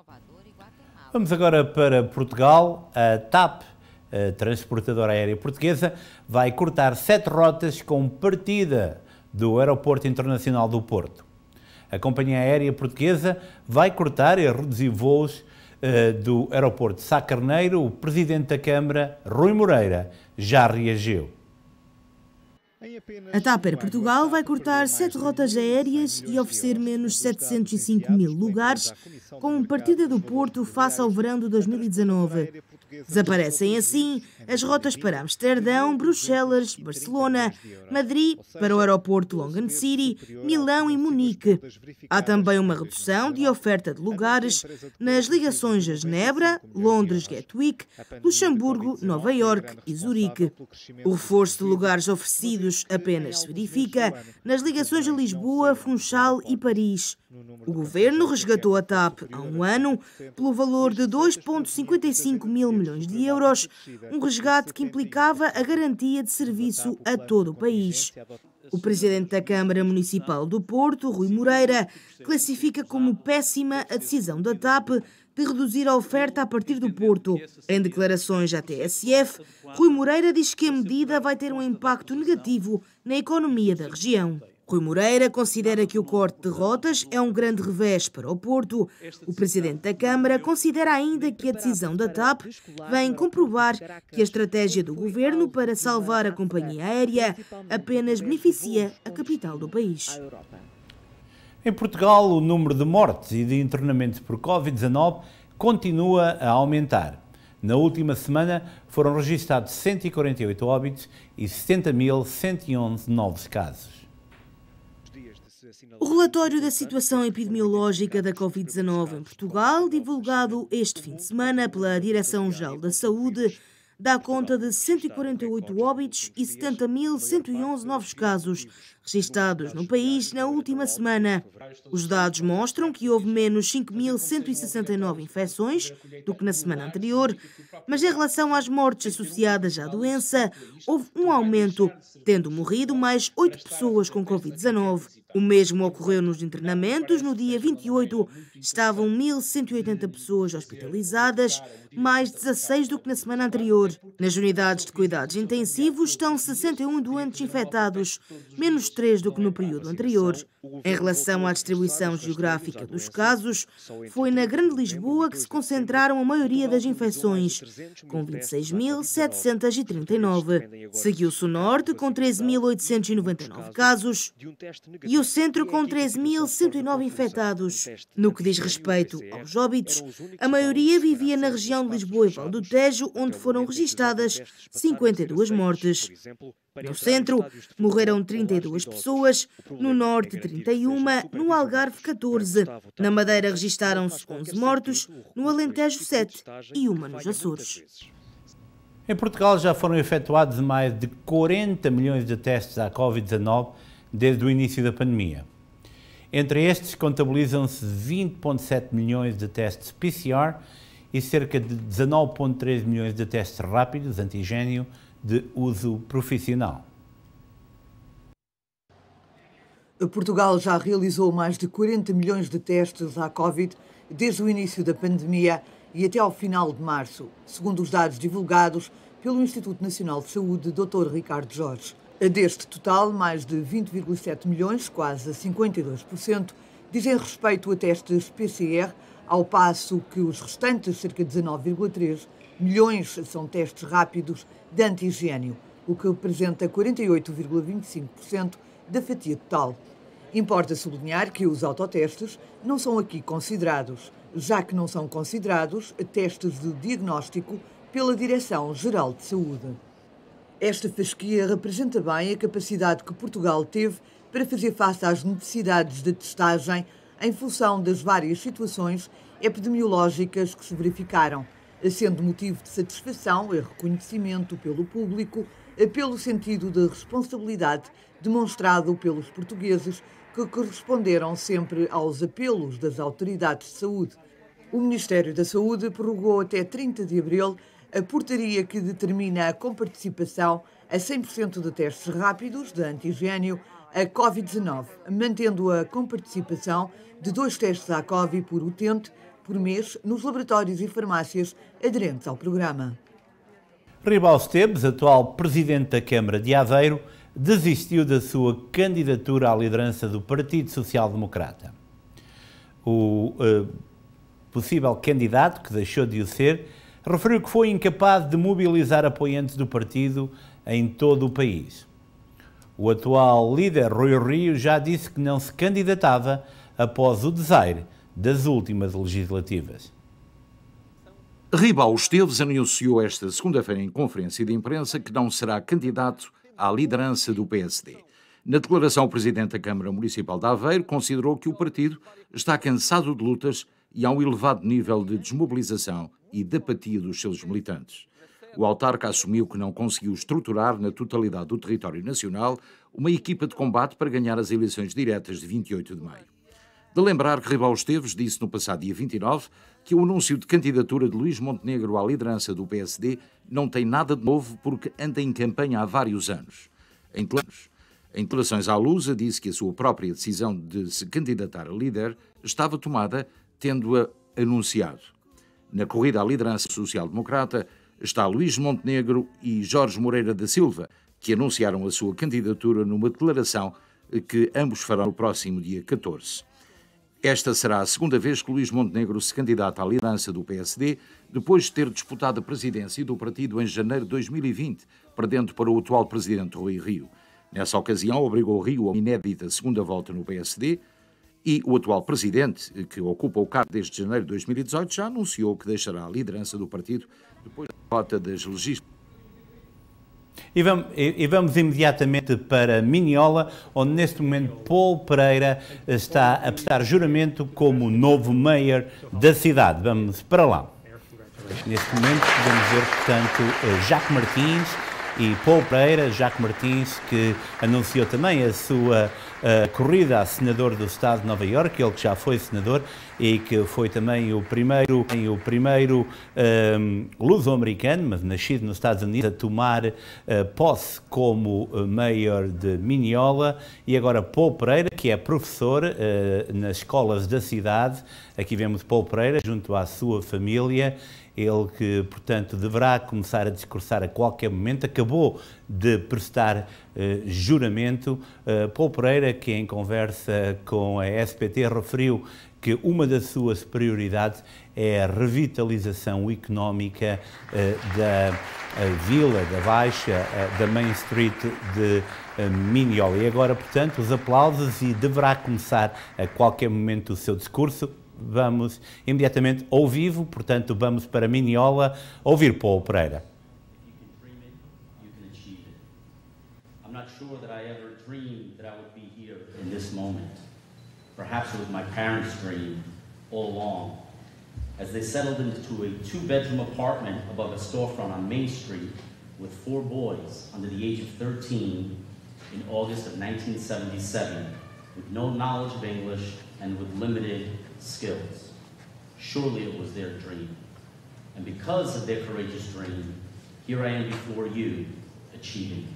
Vamos agora para Portugal. A TAP, a transportadora aérea portuguesa, vai cortar sete rotas com partida do Aeroporto Internacional do Porto. A companhia aérea portuguesa vai cortar e reduzir voos uh, do aeroporto de Sá Carneiro. O presidente da Câmara, Rui Moreira, já reagiu. A TAP Air Portugal vai cortar sete rotas aéreas e oferecer menos setecentos e cinco mil lugares com partida do Porto face ao verão de dois mil e dezanove. Desaparecem assim as rotas para Amsterdão, Bruxelas, Barcelona, Madrid, para o aeroporto Longan City, Milão e Munique. Há também uma redução de oferta de lugares nas ligações a Genebra, Londres, Gatwick, Luxemburgo, Nova Iorque e Zurique. O reforço de lugares oferecidos apenas se verifica nas ligações a Lisboa, Funchal e Paris. O governo resgatou a TAP há um ano pelo valor de dois vírgula cinquenta e cinco mil milhões de euros, um resgate que implicava a garantia de serviço a todo o país. O presidente da Câmara Municipal do Porto, Rui Moreira, classifica como péssima a decisão da TAP de reduzir a oferta a partir do Porto. Em declarações à T S F, Rui Moreira diz que a medida vai ter um impacto negativo na economia da região. Rui Moreira considera que o corte de rotas é um grande revés para o Porto. O presidente da Câmara considera ainda que a decisão da TAP vem comprovar que a estratégia do governo para salvar a companhia aérea apenas beneficia a capital do país. Em Portugal, o número de mortes e de internamentos por covid dezanove continua a aumentar. Na última semana foram registrados cento e quarenta e oito óbitos e setenta mil cento e onze novos casos. O relatório da situação epidemiológica da covid dezanove em Portugal, divulgado este fim de semana pela Direção-Geral da Saúde, dá conta de cento e quarenta e oito óbitos e setenta mil cento e onze novos casos registados no país na última semana. Os dados mostram que houve menos cinco mil cento e sessenta e nove infecções do que na semana anterior, mas em relação às mortes associadas à doença, houve um aumento, tendo morrido mais oito pessoas com covid dezanove. O mesmo ocorreu nos internamentos. No dia vinte e oito, estavam mil cento e oitenta pessoas hospitalizadas, mais dezasseis do que na semana anterior. Nas unidades de cuidados intensivos estão sessenta e um doentes infectados, menos três do que no período anterior. Em relação à distribuição geográfica dos casos, foi na Grande Lisboa que se concentraram a maioria das infecções, com vinte e seis mil setecentos e trinta e nove. Seguiu-se o Norte, com treze mil oitocentos e noventa e nove casos, e o Centro, com treze mil cento e nove infectados. No que diz respeito aos óbitos, a maioria vivia na região de Lisboa e Val do Tejo, onde foram registadas cinquenta e duas mortes. No Centro, morreram trinta e duas pessoas, no Norte, trinta e uma, no Algarve, catorze. Na Madeira registaram-se onze mortos, no Alentejo, sete e uma nos Açores. Em Portugal já foram efetuados mais de quarenta milhões de testes à covid dezanove desde o início da pandemia. Entre estes, contabilizam-se vinte vírgula sete milhões de testes P C R e cerca de dezanove vírgula três milhões de testes rápidos antigênio de uso profissional. Portugal já realizou mais de quarenta milhões de testes à Covid desde o início da pandemia e até ao final de março, segundo os dados divulgados pelo Instituto Nacional de Saúde, doutor Ricardo Jorge. Deste total, mais de vinte vírgula sete milhões, quase cinquenta e dois por cento, dizem respeito a testes P C R, ao passo que os restantes, cerca de dezanove vírgula três milhões, são testes rápidos de antigênio, o que representa quarenta e oito vírgula vinte e cinco por cento da fatia total. Importa sublinhar que os autotestes não são aqui considerados, já que não são considerados testes de diagnóstico pela Direção-Geral de Saúde. Esta fasquia representa bem a capacidade que Portugal teve para fazer face às necessidades de testagem em função das várias situações epidemiológicas que se verificaram, sendo motivo de satisfação e reconhecimento pelo público, pelo sentido de responsabilidade demonstrado pelos portugueses que corresponderam sempre aos apelos das autoridades de saúde. O Ministério da Saúde prorrogou até trinta de abril a portaria que determina a comparticipação a cem por cento de testes rápidos de antigênio a covid dezanove, mantendo a comparticipação de dois testes à Covid por utente por mês nos laboratórios e farmácias aderentes ao programa. Ribal Esteves, atual presidente da Câmara de Aveiro, desistiu da sua candidatura à liderança do Partido Social Democrata. O uh, possível candidato, que deixou de o ser, referiu que foi incapaz de mobilizar apoiantes do partido em todo o país. O atual líder, Rui Rio, já disse que não se candidatava após o desaire das últimas legislativas. Ribal Esteves anunciou esta segunda-feira em conferência de imprensa que não será candidato à liderança do P S D. Na declaração, o presidente da Câmara Municipal de Aveiro considerou que o partido está cansado de lutas e há um elevado nível de desmobilização e de apatia dos seus militantes. O autarca assumiu que não conseguiu estruturar na totalidade do território nacional uma equipa de combate para ganhar as eleições diretas de vinte e oito de maio. De lembrar que Ribal Esteves disse no passado dia vinte e nove que o anúncio de candidatura de Luís Montenegro à liderança do P S D não tem nada de novo porque anda em campanha há vários anos. Em declarações à Lusa, disse que a sua própria decisão de se candidatar a líder estava tomada, tendo-a anunciado. Na corrida à liderança social-democrata está Luís Montenegro e Jorge Moreira da Silva, que anunciaram a sua candidatura numa declaração que ambos farão no próximo dia catorze. Esta será a segunda vez que Luís Montenegro se candidata à liderança do P S D, depois de ter disputado a presidência do partido em janeiro de dois mil e vinte, perdendo para o atual presidente Rui Rio. Nessa ocasião, obrigou Rio a uma inédita segunda volta no P S D e o atual presidente, que ocupa o cargo desde janeiro de dois mil e dezoito, já anunciou que deixará a liderança do partido depois da derrota das legislativas. E vamos, e vamos imediatamente para Minhola, onde neste momento Paulo Pereira está a prestar juramento como novo mayor da cidade. Vamos para lá. Neste momento podemos ver, portanto, Jacques Martins e Paulo Pereira. Jacques Martins, que anunciou também a sua uh, corrida a senador do estado de Nova Iorque, ele que já foi senador e que foi também o primeiro, o primeiro um, luso-americano, mas nascido nos Estados Unidos, a tomar uh, posse como mayor de Mineola. E agora Paulo Pereira, que é professor uh, nas escolas da cidade. Aqui vemos Paulo Pereira junto à sua família. Ele que, portanto, deverá começar a discursar a qualquer momento, acabou de prestar eh, juramento. Uh, Paulo Pereira, que em conversa com a S P T referiu que uma das suas prioridades é a revitalização económica eh, da vila, da Baixa, eh, da Main Street de eh, Mineola. E agora, portanto, os aplausos e deverá começar a qualquer momento o seu discurso. Vamos imediatamente ao vivo, portanto, vamos para Mineola ouvir Paulo Pereira. I'm not sure that I ever dreamed that I would be here in this moment. Perhaps it was my parents' dream all along. As they settled into a two-bedroom apartment above a storefront on Main Street with four boys under the age of thirteen in August of nineteen seventy-seven, with no knowledge of English and with limited skills. Surely it was their dream. And because of their courageous dream, here I am before you, achieving.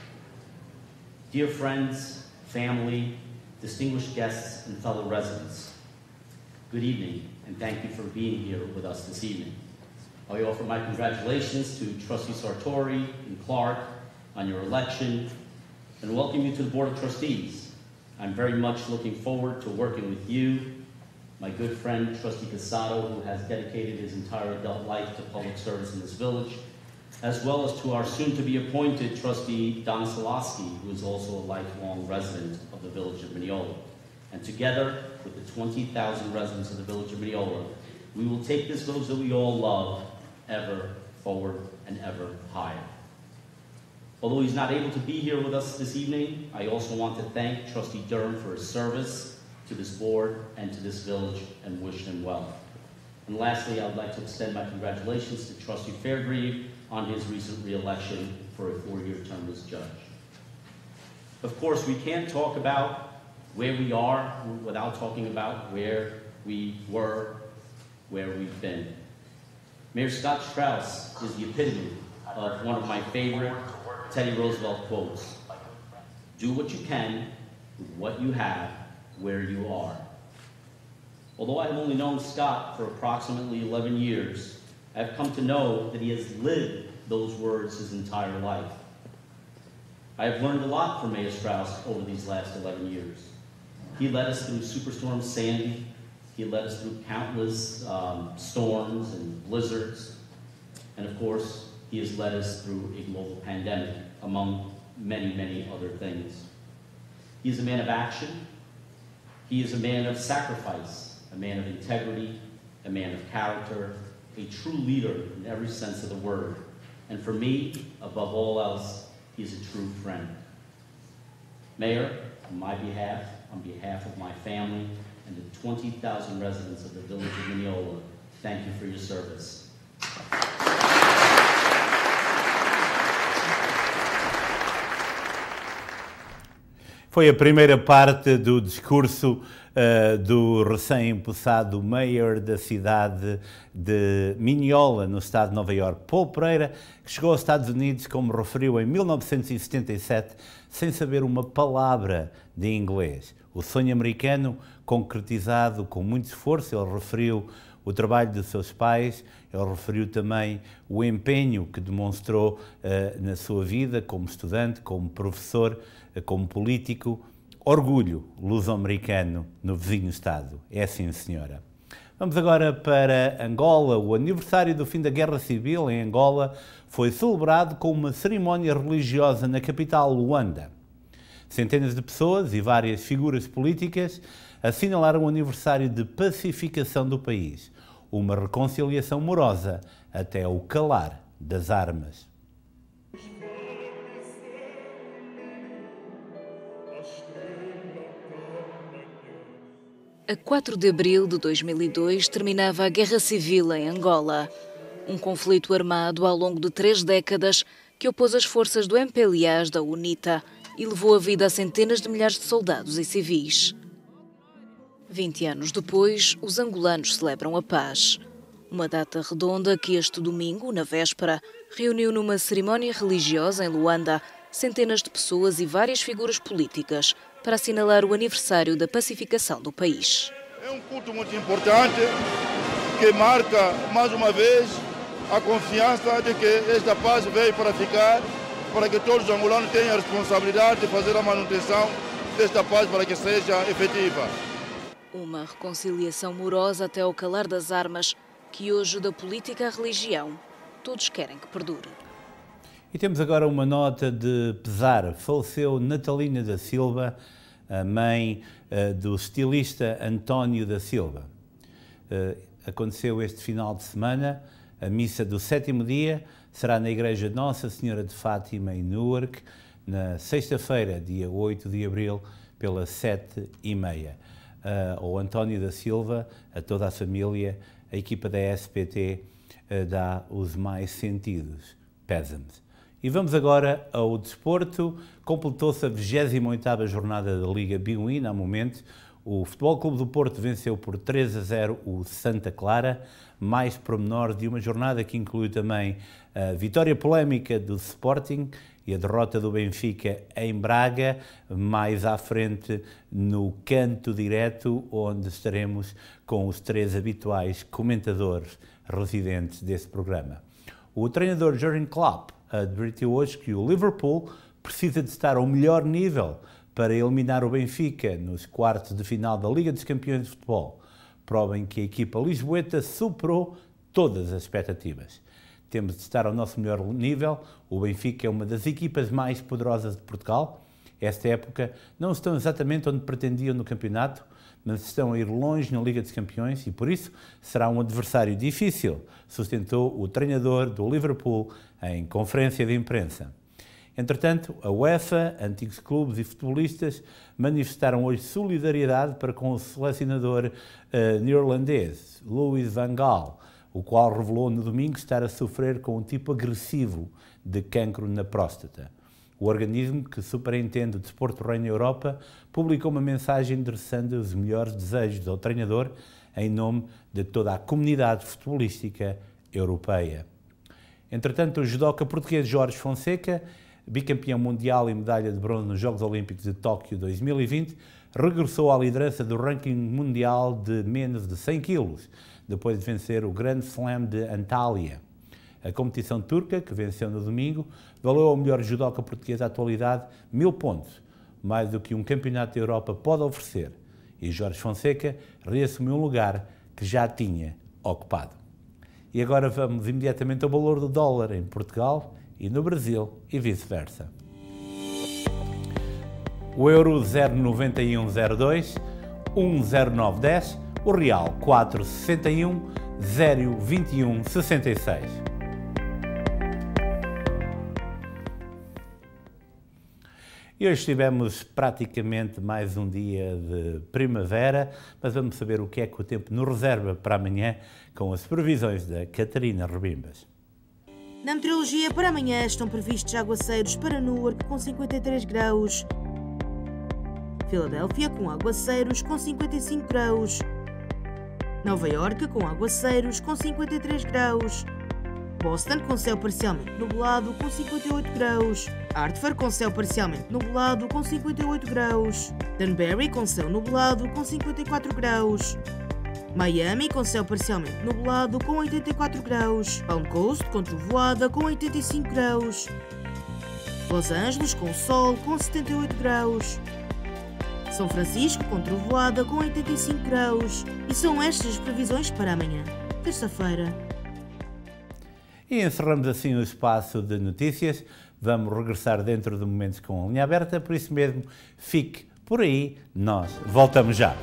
Dear friends, family, distinguished guests, and fellow residents, good evening, and thank you for being here with us this evening. I offer my congratulations to Trustee Sartori and Clark on your election, and welcome you to the Board of Trustees. I'm very much looking forward to working with you, my good friend, Trustee Casado, who has dedicated his entire adult life to public service in this village, as well as to our soon-to-be appointed Trustee Don Solosky, who is also a lifelong resident of the village of Mineola. And together with the twenty thousand residents of the village of Mineola, we will take this village that we all love ever forward and ever higher. Although he's not able to be here with us this evening, I also want to thank Trustee Durham for his service to this board and to this village and wish him well. And lastly, I would like to extend my congratulations to Trustee Fairgrieve on his recent re-election for a four-year term as judge. Of course, we can't talk about where we are without talking about where we were, where we've been. Mayor Scott Strauss is the epitome of one of my favorite Teddy Roosevelt quotes. Do what you can with what you have where you are. Although I have only known Scott for approximately eleven years, I've come to know that he has lived those words his entire life. I have learned a lot from Mayor Strauss over these last eleven years. He led us through Superstorm Sandy. He led us through countless um, storms and blizzards. And of course, he has led us through a global pandemic, among many, many other things. He is a man of action. He is a man of sacrifice, a man of integrity, a man of character, a true leader in every sense of the word. And for me, above all else, he is a true friend. Mayor, on my behalf, on behalf of my family, and the twenty thousand residents of the village of Mineola, thank you for your service. Foi a primeira parte do discurso uh, do recém-empossado mayor da cidade de Mineola, no estado de Nova Iorque, Paulo Pereira, que chegou aos Estados Unidos, como referiu, em mil novecentos e setenta e sete, sem saber uma palavra de inglês. O sonho americano concretizado com muito esforço. Ele referiu o trabalho dos seus pais, ele referiu também o empenho que demonstrou uh, na sua vida como estudante, como professor, uh, como político. Orgulho luso-americano no vizinho estado. É sim, senhora. Vamos agora para Angola. O aniversário do fim da Guerra Civil em Angola foi celebrado com uma cerimónia religiosa na capital, Luanda. Centenas de pessoas e várias figuras políticas assinalaram o aniversário de pacificação do país, uma reconciliação morosa até o calar das armas. A quatro de abril de dois mil e dois terminava a Guerra Civil em Angola. Um conflito armado ao longo de três décadas que opôs as forças do M P L A às da UNITA e levou a vida a centenas de milhares de soldados e civis. Vinte anos depois, os angolanos celebram a paz. Uma data redonda que este domingo, na véspera, reuniu numa cerimónia religiosa em Luanda centenas de pessoas e várias figuras políticas para assinalar o aniversário da pacificação do país. É um culto muito importante que marca, mais uma vez, a confiança de que esta paz veio para ficar, para que todos os angolanos tenham a responsabilidade de fazer a manutenção desta paz para que seja efetiva. Uma reconciliação morosa até ao calar das armas, que hoje da política à religião, todos querem que perdure. E temos agora uma nota de pesar. Faleceu Natalina da Silva, a mãe uh, do estilista António da Silva. Uh, aconteceu este final de semana. A missa do sétimo dia será na Igreja Nossa Senhora de Fátima, em Newark, na sexta-feira, dia oito de abril, pelas sete e meia. Uh, ao António da Silva, a toda a família, a equipa da S P T uh, dá os mais sentidos pésames. E vamos agora ao desporto. Completou-se a vigésima oitava jornada da Liga Biwin. Há momento, o Futebol Clube do Porto venceu por três a zero o Santa Clara, mais pormenor de uma jornada que inclui também a vitória polémica do Sporting e a derrota do Benfica em Braga, mais à frente no canto direto, onde estaremos com os três habituais comentadores residentes desse programa. O treinador Jurgen Klopp advertiu hoje que o Liverpool precisa de estar ao melhor nível para eliminar o Benfica nos quartos de final da Liga dos Campeões de Futebol. Prova em que a equipa lisboeta superou todas as expectativas. Temos de estar ao nosso melhor nível. O Benfica é uma das equipas mais poderosas de Portugal. Esta época não estão exatamente onde pretendiam no campeonato, mas estão a ir longe na Liga dos Campeões e, por isso, será um adversário difícil, sustentou o treinador do Liverpool em conferência de imprensa. Entretanto, a UEFA, antigos clubes e futebolistas manifestaram hoje solidariedade para com o selecionador uh, neerlandês, Louis van Gaal, o qual revelou no domingo estar a sofrer com um tipo agressivo de cancro na próstata. O organismo, que superintende o desporto rei na Europa, publicou uma mensagem endereçando os melhores desejos ao treinador em nome de toda a comunidade futebolística europeia. Entretanto, o judoca português Jorge Fonseca, bicampeão mundial e medalha de bronze nos Jogos Olímpicos de Tóquio dois mil e vinte, regressou à liderança do ranking mundial de menos de cem quilos, depois de vencer o Grand Slam de Antalya. A competição turca, que venceu no domingo, valeu ao melhor judoca português da atualidade mil pontos, mais do que um campeonato da Europa pode oferecer, e Jorge Fonseca reassumiu um lugar que já tinha ocupado. E agora vamos imediatamente ao valor do dólar em Portugal e no Brasil e vice-versa. O euro zero vírgula noventa e um zero dois, um zero nove dez, o real quatro vírgula sessenta e um, zero vinte e um sessenta e seis. E hoje tivemos praticamente mais um dia de primavera, mas vamos saber o que é que o tempo nos reserva para amanhã com as previsões da Catarina Rebimbas. Na meteorologia, para amanhã estão previstos aguaceiros para Newark com cinquenta e três graus, Filadélfia com aguaceiros com cinquenta e cinco graus, Nova Iorque com aguaceiros com cinquenta e três graus, Boston com céu parcialmente nublado com cinquenta e oito graus, Hartford com céu parcialmente nublado com cinquenta e oito graus, Danbury com céu nublado com cinquenta e quatro graus, Miami com céu parcialmente nublado com oitenta e quatro graus, Palm Coast com trovoada com oitenta e cinco graus, Los Angeles com sol com setenta e oito graus, São Francisco com trovoada com oitenta e cinco graus. E são estas as previsões para amanhã, terça-feira. E encerramos assim o espaço de notícias. Vamos regressar dentro de momentos com a linha aberta, por isso mesmo, fique por aí, nós voltamos já.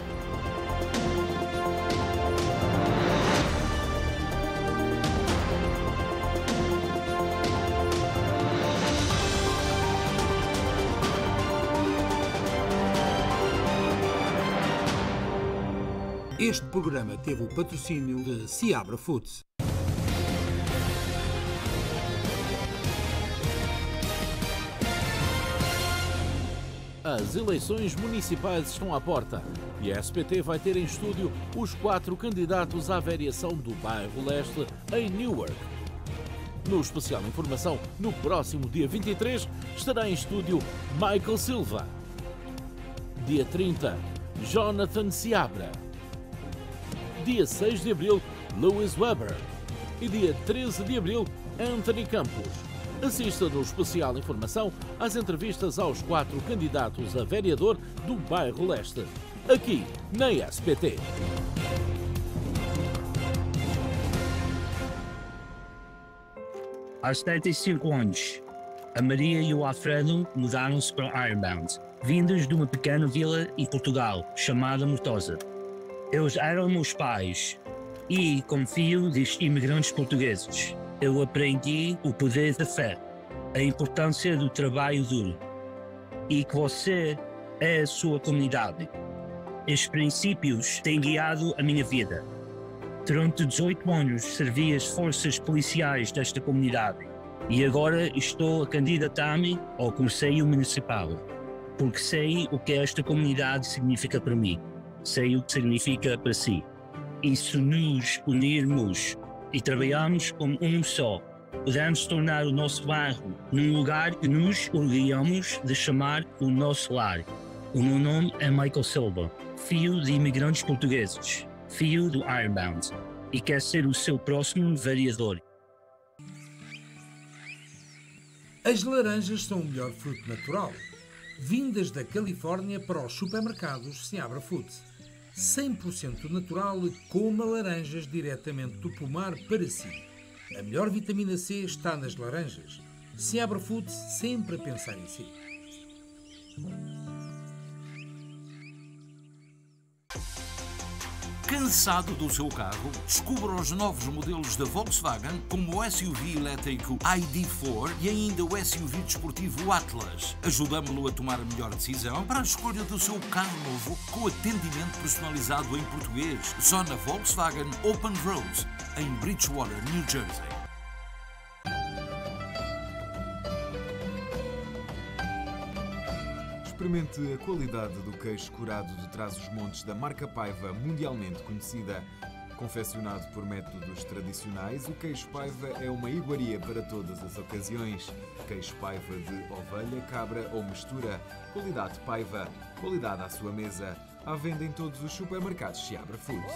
Este programa teve o patrocínio de Seabra Foods. As eleições municipais estão à porta e a S P T vai ter em estúdio os quatro candidatos à vereação do bairro Leste em Newark. No especial Informação, no próximo dia vinte e três, estará em estúdio Michael Silva. Dia trinta, Jonathan Seabra. Dia seis de abril, Lewis Weber. E dia treze de abril, Anthony Campos. Assista no especial Informação às entrevistas aos quatro candidatos a vereador do bairro Leste, aqui na S P T. Aos setenta e cinco anos, a Maria e o Alfredo mudaram-se para Ironbound, vindos de uma pequena vila em Portugal, chamada Mortosa. Eles eram meus pais e, como filho de imigrantes portugueses, eu aprendi o poder da fé, a importância do trabalho duro e que você é a sua comunidade. Estes princípios têm guiado a minha vida. Durante dezoito anos servi as forças policiais desta comunidade e agora estou a candidatar-me ao Conselho Municipal, porque sei o que esta comunidade significa para mim, sei o que significa para si. E se nos unirmos e trabalharmos como um só, podemos tornar o nosso bairro num lugar que nos orgulhamos de chamar o nosso lar. O meu nome é Michael Silva, filho de imigrantes portugueses, filho do Ironbound, e quer ser o seu próximo vereador. As laranjas são o melhor fruto natural. Vindas da Califórnia para os supermercados Seabra Foods. cem por cento natural, coma laranjas diretamente do pomar para si. A melhor vitamina C está nas laranjas. Seabra Foods, sempre a pensar em si. Cansado do seu carro? Descubra os novos modelos da Volkswagen, como o S U V elétrico I D quatro e ainda o S U V desportivo Atlas. Ajudamos-lo a tomar a melhor decisão para a escolha do seu carro novo, com atendimento personalizado em português. Zona Volkswagen Open Road, em Bridgewater, New Jersey. Experimente a qualidade do queijo curado de Trás-os-Montes da marca Paiva, mundialmente conhecida. Confeccionado por métodos tradicionais, o queijo Paiva é uma iguaria para todas as ocasiões. Queijo Paiva de ovelha, cabra ou mistura. Qualidade Paiva, qualidade à sua mesa. À venda em todos os supermercados Seabra Foods.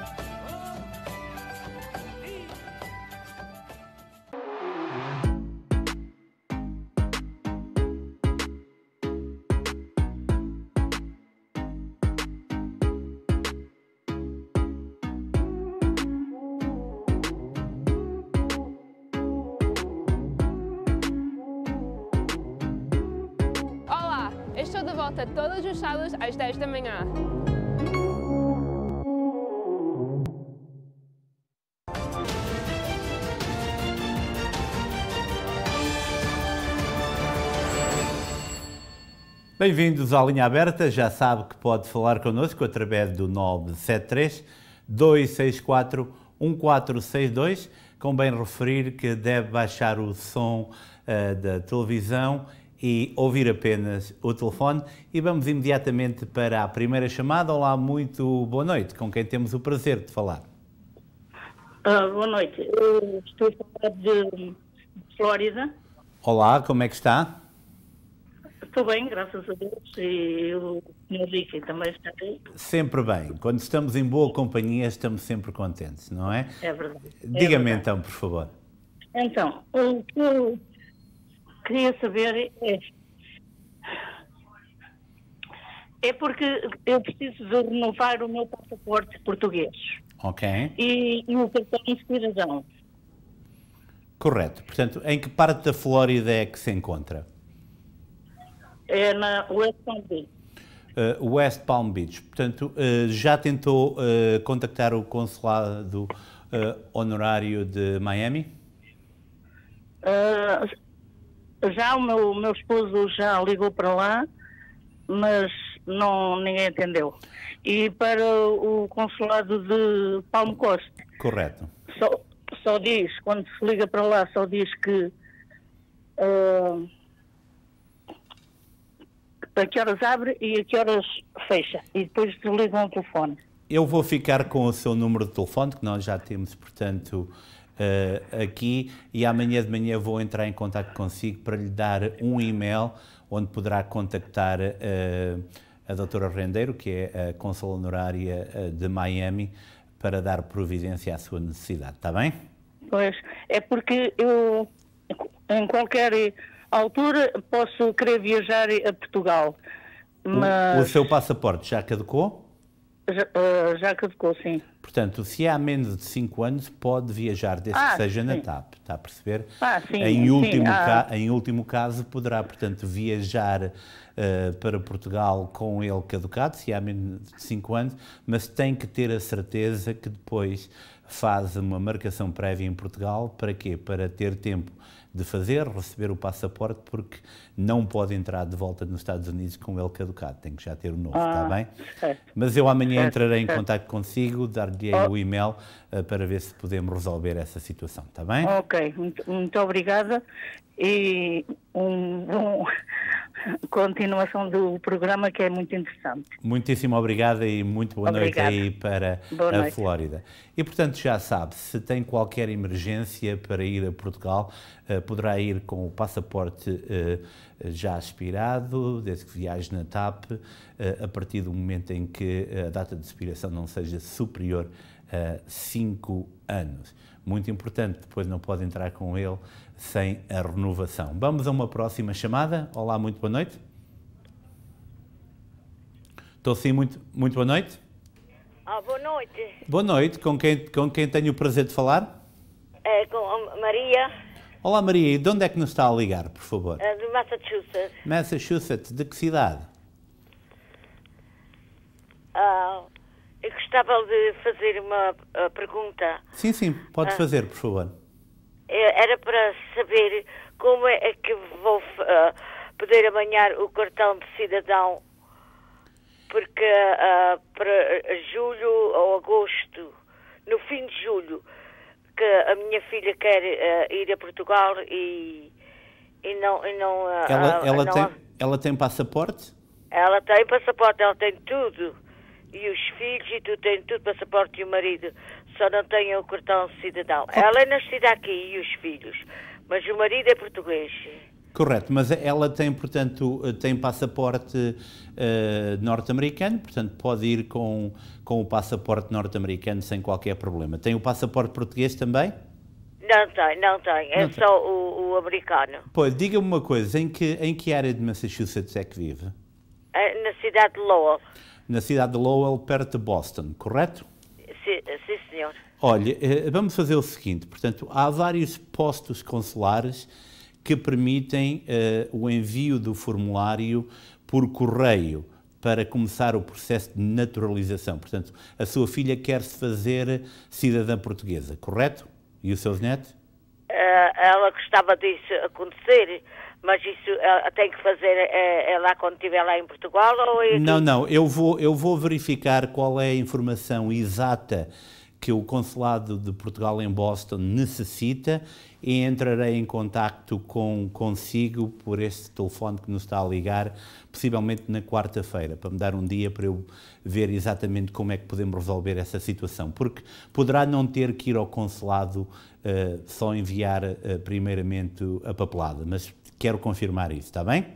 Estou de volta todos os sábados às dez da manhã. Bem-vindos à Linha Aberta. Já sabe que pode falar connosco através do nove sete três, dois seis quatro, um quatro seis dois. Convém referir que deve baixar o som uh, da televisão e ouvir apenas o telefone. E vamos imediatamente para a primeira chamada. Olá, muito boa noite. Com quem temos o prazer de falar? Uh, boa noite. Eu estou a falar de Flórida. Olá, como é que está? Estou bem, graças a Deus. E o senhor Ricky também está bem. Sempre bem. Quando estamos em boa companhia, estamos sempre contentes, não é? É verdade. Diga-me é verdade. então, por favor. Então, o que eu queria saber é... É porque eu preciso de renovar o meu passaporte português. Ok. E, e o cartão de cidadão. Correto. Portanto, em que parte da Flórida é que se encontra? É na West Palm Beach. Uh, West Palm Beach. Portanto, uh, já tentou uh, contactar o consulado uh, honorário de Miami? Uh, já o meu, o meu esposo já ligou para lá, mas não, ninguém atendeu. E para o consulado de Palm Coast. Correto. Só, só diz, quando se liga para lá, só diz que... Uh, a que horas abre e a que horas fecha. E depois desligam o telefone. Eu vou ficar com o seu número de telefone, que nós já temos, portanto, uh, aqui, e amanhã de manhã vou entrar em contato consigo para lhe dar um e-mail onde poderá contactar uh, a doutora Rendeiro, que é a cônsul honorária uh, de Miami, para dar providência à sua necessidade. Está bem? Pois, é porque eu, em qualquer altura, posso querer viajar a Portugal. Mas... O, o seu passaporte já caducou? Já, uh, já caducou, sim. Portanto, se há menos de cinco anos, pode viajar, desde ah, que seja sim. na TAP, está a perceber? Ah, sim, em, último sim. Ah. Ca... em último caso, poderá, portanto, viajar uh, para Portugal com ele caducado, se há menos de cinco anos, mas tem que ter a certeza que depois faz uma marcação prévia em Portugal. Para quê? Para ter tempo de fazer, receber o passaporte, porque não pode entrar de volta nos Estados Unidos com ele caducado, tem que já ter o novo, ah, está bem? Certo. Mas eu amanhã certo, entrarei em certo. contato consigo, dar-lhe oh. o e-mail uh, para ver se podemos resolver essa situação, está bem? Ok, muito, muito obrigada e um, um, continuação do programa, que é muito interessante. Muitíssimo obrigada e muito boa Obrigada. noite aí para boa a noite. Flórida. E, portanto, já sabe, se tem qualquer emergência para ir a Portugal, uh, poderá ir com o passaporte uh, já expirado, desde que viaje na TAP, uh, a partir do momento em que a data de expiração não seja superior a cinco anos. Muito importante, depois não pode entrar com ele sem a renovação. Vamos a uma próxima chamada. Olá, muito boa noite. Estou sim, muito, muito boa noite. Ah, boa noite. Boa noite, com quem, com quem tenho o prazer de falar? É, com a Maria. Olá Maria, e de onde é que nos está a ligar, por favor? É, de Massachusetts. Massachusetts, de que cidade? Ah, eu gostava de fazer uma uh, pergunta. Sim, sim, pode ah, fazer, por favor. Era para saber como é que vou uh, poder amanhar o cartão de cidadão, porque uh, para julho ou agosto, no fim de julho, que a minha filha quer uh, ir a Portugal e, e não... E não uh, ela, ela, não, tem, ela tem passaporte? Ela tem passaporte, ela tem tudo. E os filhos e tudo, tem tudo, passaporte e o marido. Só não tem o cartão de cidadão. Okay. Ela é nascida aqui e os filhos, mas o marido é português. Correto, mas ela tem, portanto, tem passaporte uh, norte-americano, portanto pode ir com, com o passaporte norte-americano sem qualquer problema. Tem o passaporte português também? Não tem, não tem. É não só tem. O, o americano. Pois, diga-me uma coisa, em que, em que área de Massachusetts é que vive? É na cidade de Lowell. Na cidade de Lowell, perto de Boston, correto? Sim, sim, senhor. Olha, vamos fazer o seguinte, portanto, há vários postos consulares que permitem uh, o envio do formulário por correio para começar o processo de naturalização. Portanto, a sua filha quer-se fazer cidadã portuguesa, correto? E os seus netos? Uh, ela gostava disso acontecer, mas isso uh, tem que fazer uh, é lá quando estiver lá em Portugal? Ou é não, não, eu vou, eu vou verificar qual é a informação exata que o Consulado de Portugal em Boston necessita e entrarei em contacto com, consigo por este telefone que nos está a ligar, possivelmente na quarta-feira, para me dar um dia para eu ver exatamente como é que podemos resolver essa situação, porque poderá não ter que ir ao consulado uh, só enviar uh, primeiramente a papelada, mas quero confirmar isso, está bem?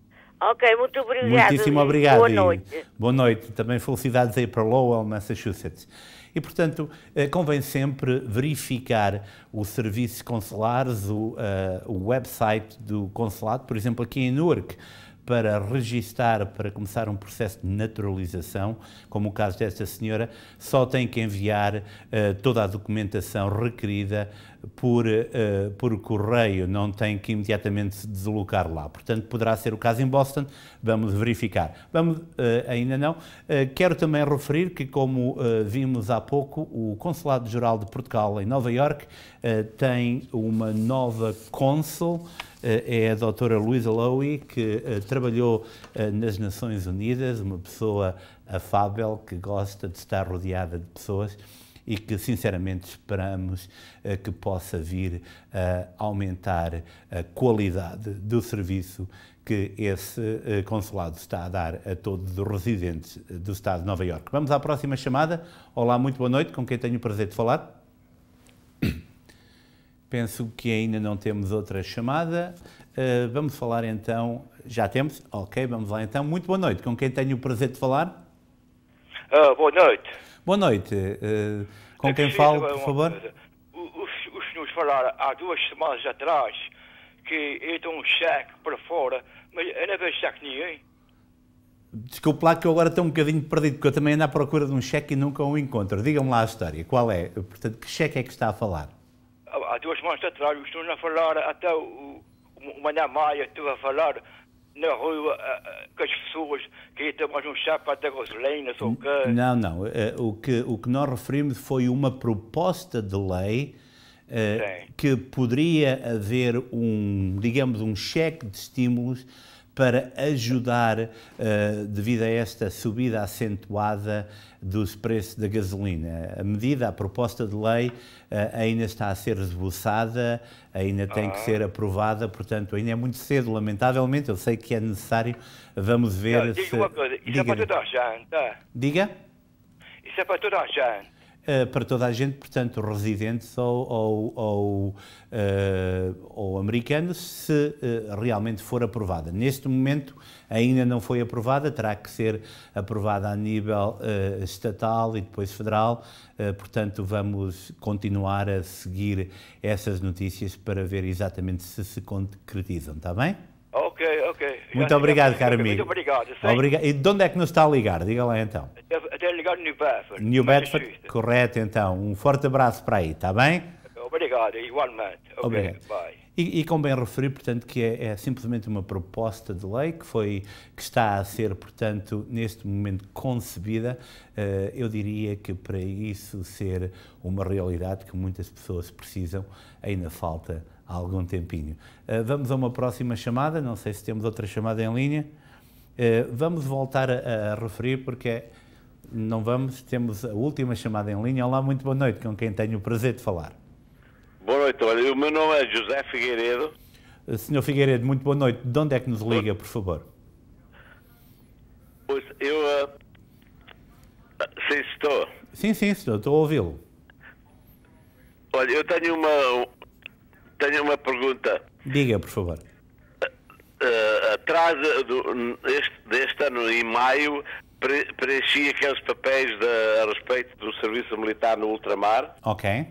Ok, muito obrigado. Muitíssimo obrigado. Boa noite. Boa noite. Também felicidades aí para Lowell, Massachusetts. E, portanto, convém sempre verificar os serviços consulares, o, uh, o website do consulado, por exemplo, aqui em Newark, para registar, para começar um processo de naturalização, como o caso desta senhora, só tem que enviar uh, toda a documentação requerida por, uh, por correio, não tem que imediatamente se deslocar lá. Portanto, poderá ser o caso em Boston, vamos verificar. Vamos, uh, ainda não. Uh, quero também referir que, como uh, vimos há pouco, o Consulado-Geral de Portugal em Nova Iorque uh, tem uma nova cônsul, é a doutora Luísa Lowy, que uh, trabalhou uh, nas Nações Unidas, uma pessoa afável, que gosta de estar rodeada de pessoas, e que, sinceramente, esperamos uh, que possa vir a aumentar a qualidade do serviço que esse uh, consulado está a dar a todos os residentes do Estado de Nova Iorque. Vamos à próxima chamada. Olá, muito boa noite, com quem tenho o prazer de falar? Penso que ainda não temos outra chamada. Uh, vamos falar então... Já temos? Ok, vamos lá então. Muito boa noite, com quem tenho o prazer de falar? Uh, boa noite. Boa noite. Uh, com quem falo, por favor? Os, os senhores falaram há duas semanas atrás que ia ter um cheque para fora, mas eu não vejo cheque nenhum. Desculpe lá que eu agora estou um bocadinho perdido, porque eu também ando à procura de um cheque e nunca o encontro. Diga-me lá a história. Qual é? Portanto, que cheque é que está a falar? Há duas semanas atrás, os senhores não falaram, até o, o Mané Maia esteve a falar na rua uh, com as pessoas que iam ter mais um cheque para ter gasolina, ou o quê. Não, não. Uh, o, que, o que nós referimos foi uma proposta de lei uh, que poderia haver um, digamos, um cheque de estímulos para ajudar, uh, devido a esta subida acentuada dos preços da gasolina. A medida, a proposta de lei uh, ainda está a ser esboçada, ainda tem ah. que ser aprovada, portanto ainda é muito cedo, lamentavelmente. Eu sei que é necessário, vamos ver não, se... Diga uma coisa, isso Diga. é para toda a gente, tá? Diga? Isso é para toda a gente. Uh, para toda a gente, portanto, residentes ou, ou, ou, uh, ou americanos, se uh, realmente for aprovada. Neste momento ainda não foi aprovada, terá que ser aprovada a nível uh, estatal e depois federal, uh, portanto vamos continuar a seguir essas notícias para ver exatamente se se concretizam, está bem? Ok, ok. Muito obrigado, caro amigo. Muito obrigado. obrigado. E de onde é que nos está a ligar? Diga lá então. Até ligar no New Bedford. New Bedford, correto então. Um forte abraço para aí, está bem? Obrigado, igualmente. Okay, obrigado. Bye. E, e convém referir, portanto, que é, é simplesmente uma proposta de lei que, foi, que está a ser, portanto, neste momento concebida. Uh, eu diria que para isso ser uma realidade que muitas pessoas precisam, ainda falta algum tempinho. Uh, vamos a uma próxima chamada, não sei se temos outra chamada em linha. Uh, vamos voltar a, a referir, porque não vamos, temos a última chamada em linha. Olá, muito boa noite, com quem tenho o prazer de falar. Boa noite, olha, o meu nome é José Figueiredo. Uh, senhor Figueiredo, muito boa noite. De onde é que nos liga, por favor? Pois, eu... Uh, sim, estou. Sim, sim, estou, estou a ouvi-lo. Olha, eu tenho uma... Tenho uma pergunta. Diga, por favor. Uh, atrás do, este, deste ano, em maio, pre, preenchi aqueles papéis de, a respeito do serviço militar no ultramar. Ok.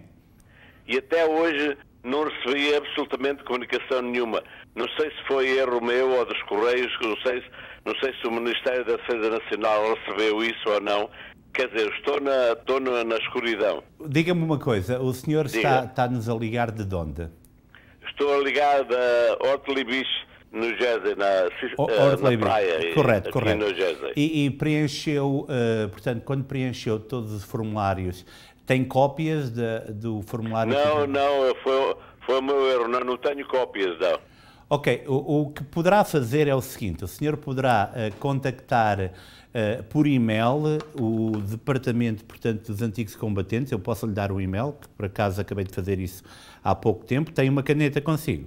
E até hoje não recebi absolutamente comunicação nenhuma. Não sei se foi erro meu ou dos Correios, não sei, não sei se o Ministério da Defesa Nacional recebeu isso ou não. Quer dizer, estou na, estou na, na escuridão. Diga-me uma coisa, o senhor está, está-nos a ligar de onde? Estou a ligar da Ortley Beach, no Jersey, na, uh, na praia. Correto, aqui correto. No Jersey. E, e preencheu, uh, portanto, quando preencheu todos os formulários, tem cópias de, do formulário? Não, que... não, foi, foi o meu erro, não, não tenho cópias, não. Ok, o, o que poderá fazer é o seguinte, o senhor poderá uh, contactar uh, por e-mail o departamento, portanto, dos antigos combatentes. Eu posso lhe dar o e-mail, que por acaso acabei de fazer isso há pouco tempo. Tem uma caneta consigo?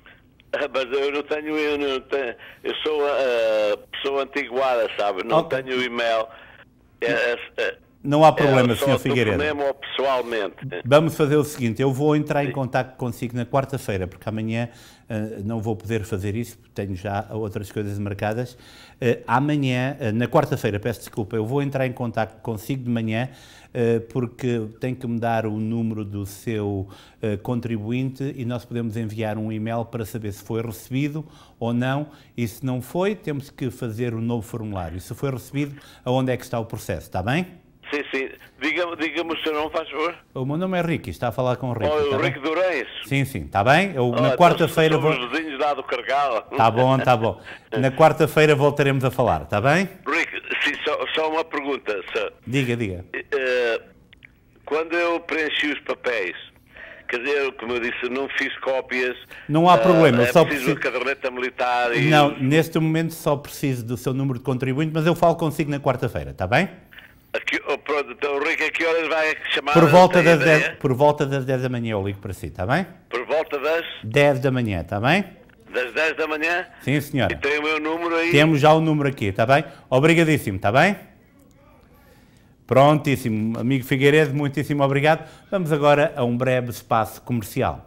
Ah, mas eu não tenho, eu não tenho, eu sou a uh, pessoa antiguada, sabe? Não okay. tenho e-mail. É, é, é, não há problema, é, senhor Figueiredo. Ou pessoalmente. Vamos fazer o seguinte, eu vou entrar Sim. em contato consigo na quarta-feira, porque amanhã uh, não vou poder fazer isso, porque tenho já outras coisas marcadas. Uh, amanhã, uh, na quarta-feira, peço desculpa, eu vou entrar em contato consigo de manhã, uh, porque tem que me dar o número do seu uh, contribuinte e nós podemos enviar um e-mail para saber se foi recebido ou não, e se não foi, temos que fazer um novo formulário. Se foi recebido, aonde é que está o processo, está bem? Sim, sim. Diga-me diga o seu nome, faz favor. O meu nome é Ricky, está a falar com o Ricky. Oh, tá o Ricky Durães. Sim, sim, está bem? Eu, oh, na quarta-feira vou... vou... os vizinhos lá do Cargal. Está bom, está bom. Na quarta-feira voltaremos a falar, está bem? Rick, sim, só, só uma pergunta. Só. Diga, diga. Uh, quando eu preenchi os papéis, quer dizer, como eu disse, não fiz cópias. Não há problema. Uh, é só preciso preciso... de caderneta militar e... Não, neste momento só preciso do seu número de contribuinte, mas eu falo consigo na quarta-feira, está bem? Aqui, oh, pronto, então o Rico, a que horas vai chamar? Por volta, das dez, por volta das dez da manhã eu ligo para si, está bem? Por volta das? dez da manhã, está bem? Das dez da manhã? Sim, senhora. E tem o meu número aí? Temos já o número aqui, está bem? Obrigadíssimo, está bem? Prontíssimo. Amigo Figueiredo, muitíssimo obrigado. Vamos agora a um breve espaço comercial.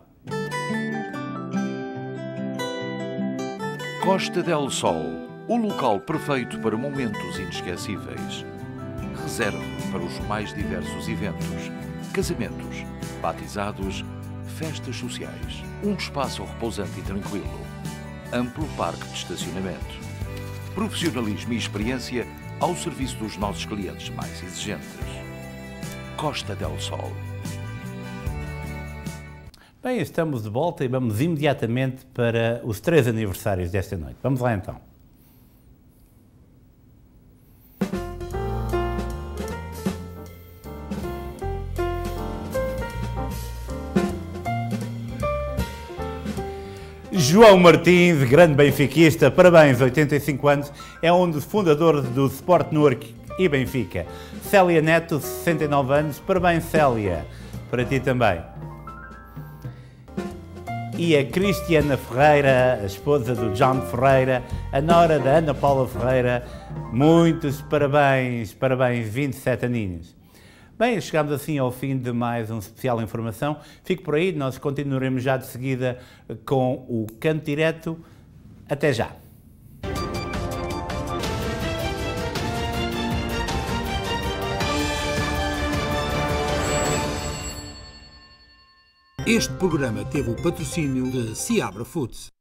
Costa del Sol, o local perfeito para momentos inesquecíveis. Reserve para os mais diversos eventos, casamentos, batizados, festas sociais. Um espaço repousante e tranquilo. Amplo parque de estacionamento. Profissionalismo e experiência ao serviço dos nossos clientes mais exigentes. Costa del Sol. Bem, estamos de volta e vamos imediatamente para os três aniversários desta noite. Vamos lá então. João Martins, grande benfiquista, parabéns, oitenta e cinco anos, é um dos fundadores do Sport Newark e Benfica. Célia Neto, sessenta e nove anos, parabéns Célia, para ti também. E a Cristiana Ferreira, a esposa do John Ferreira, a nora da Ana Paula Ferreira, muitos parabéns, parabéns, vinte e sete aninhos. Bem, chegamos assim ao fim de mais um especial informação. Fique por aí, nós continuaremos já de seguida com o Canto Direto. Até já! Este programa teve o patrocínio de Seabra Foods.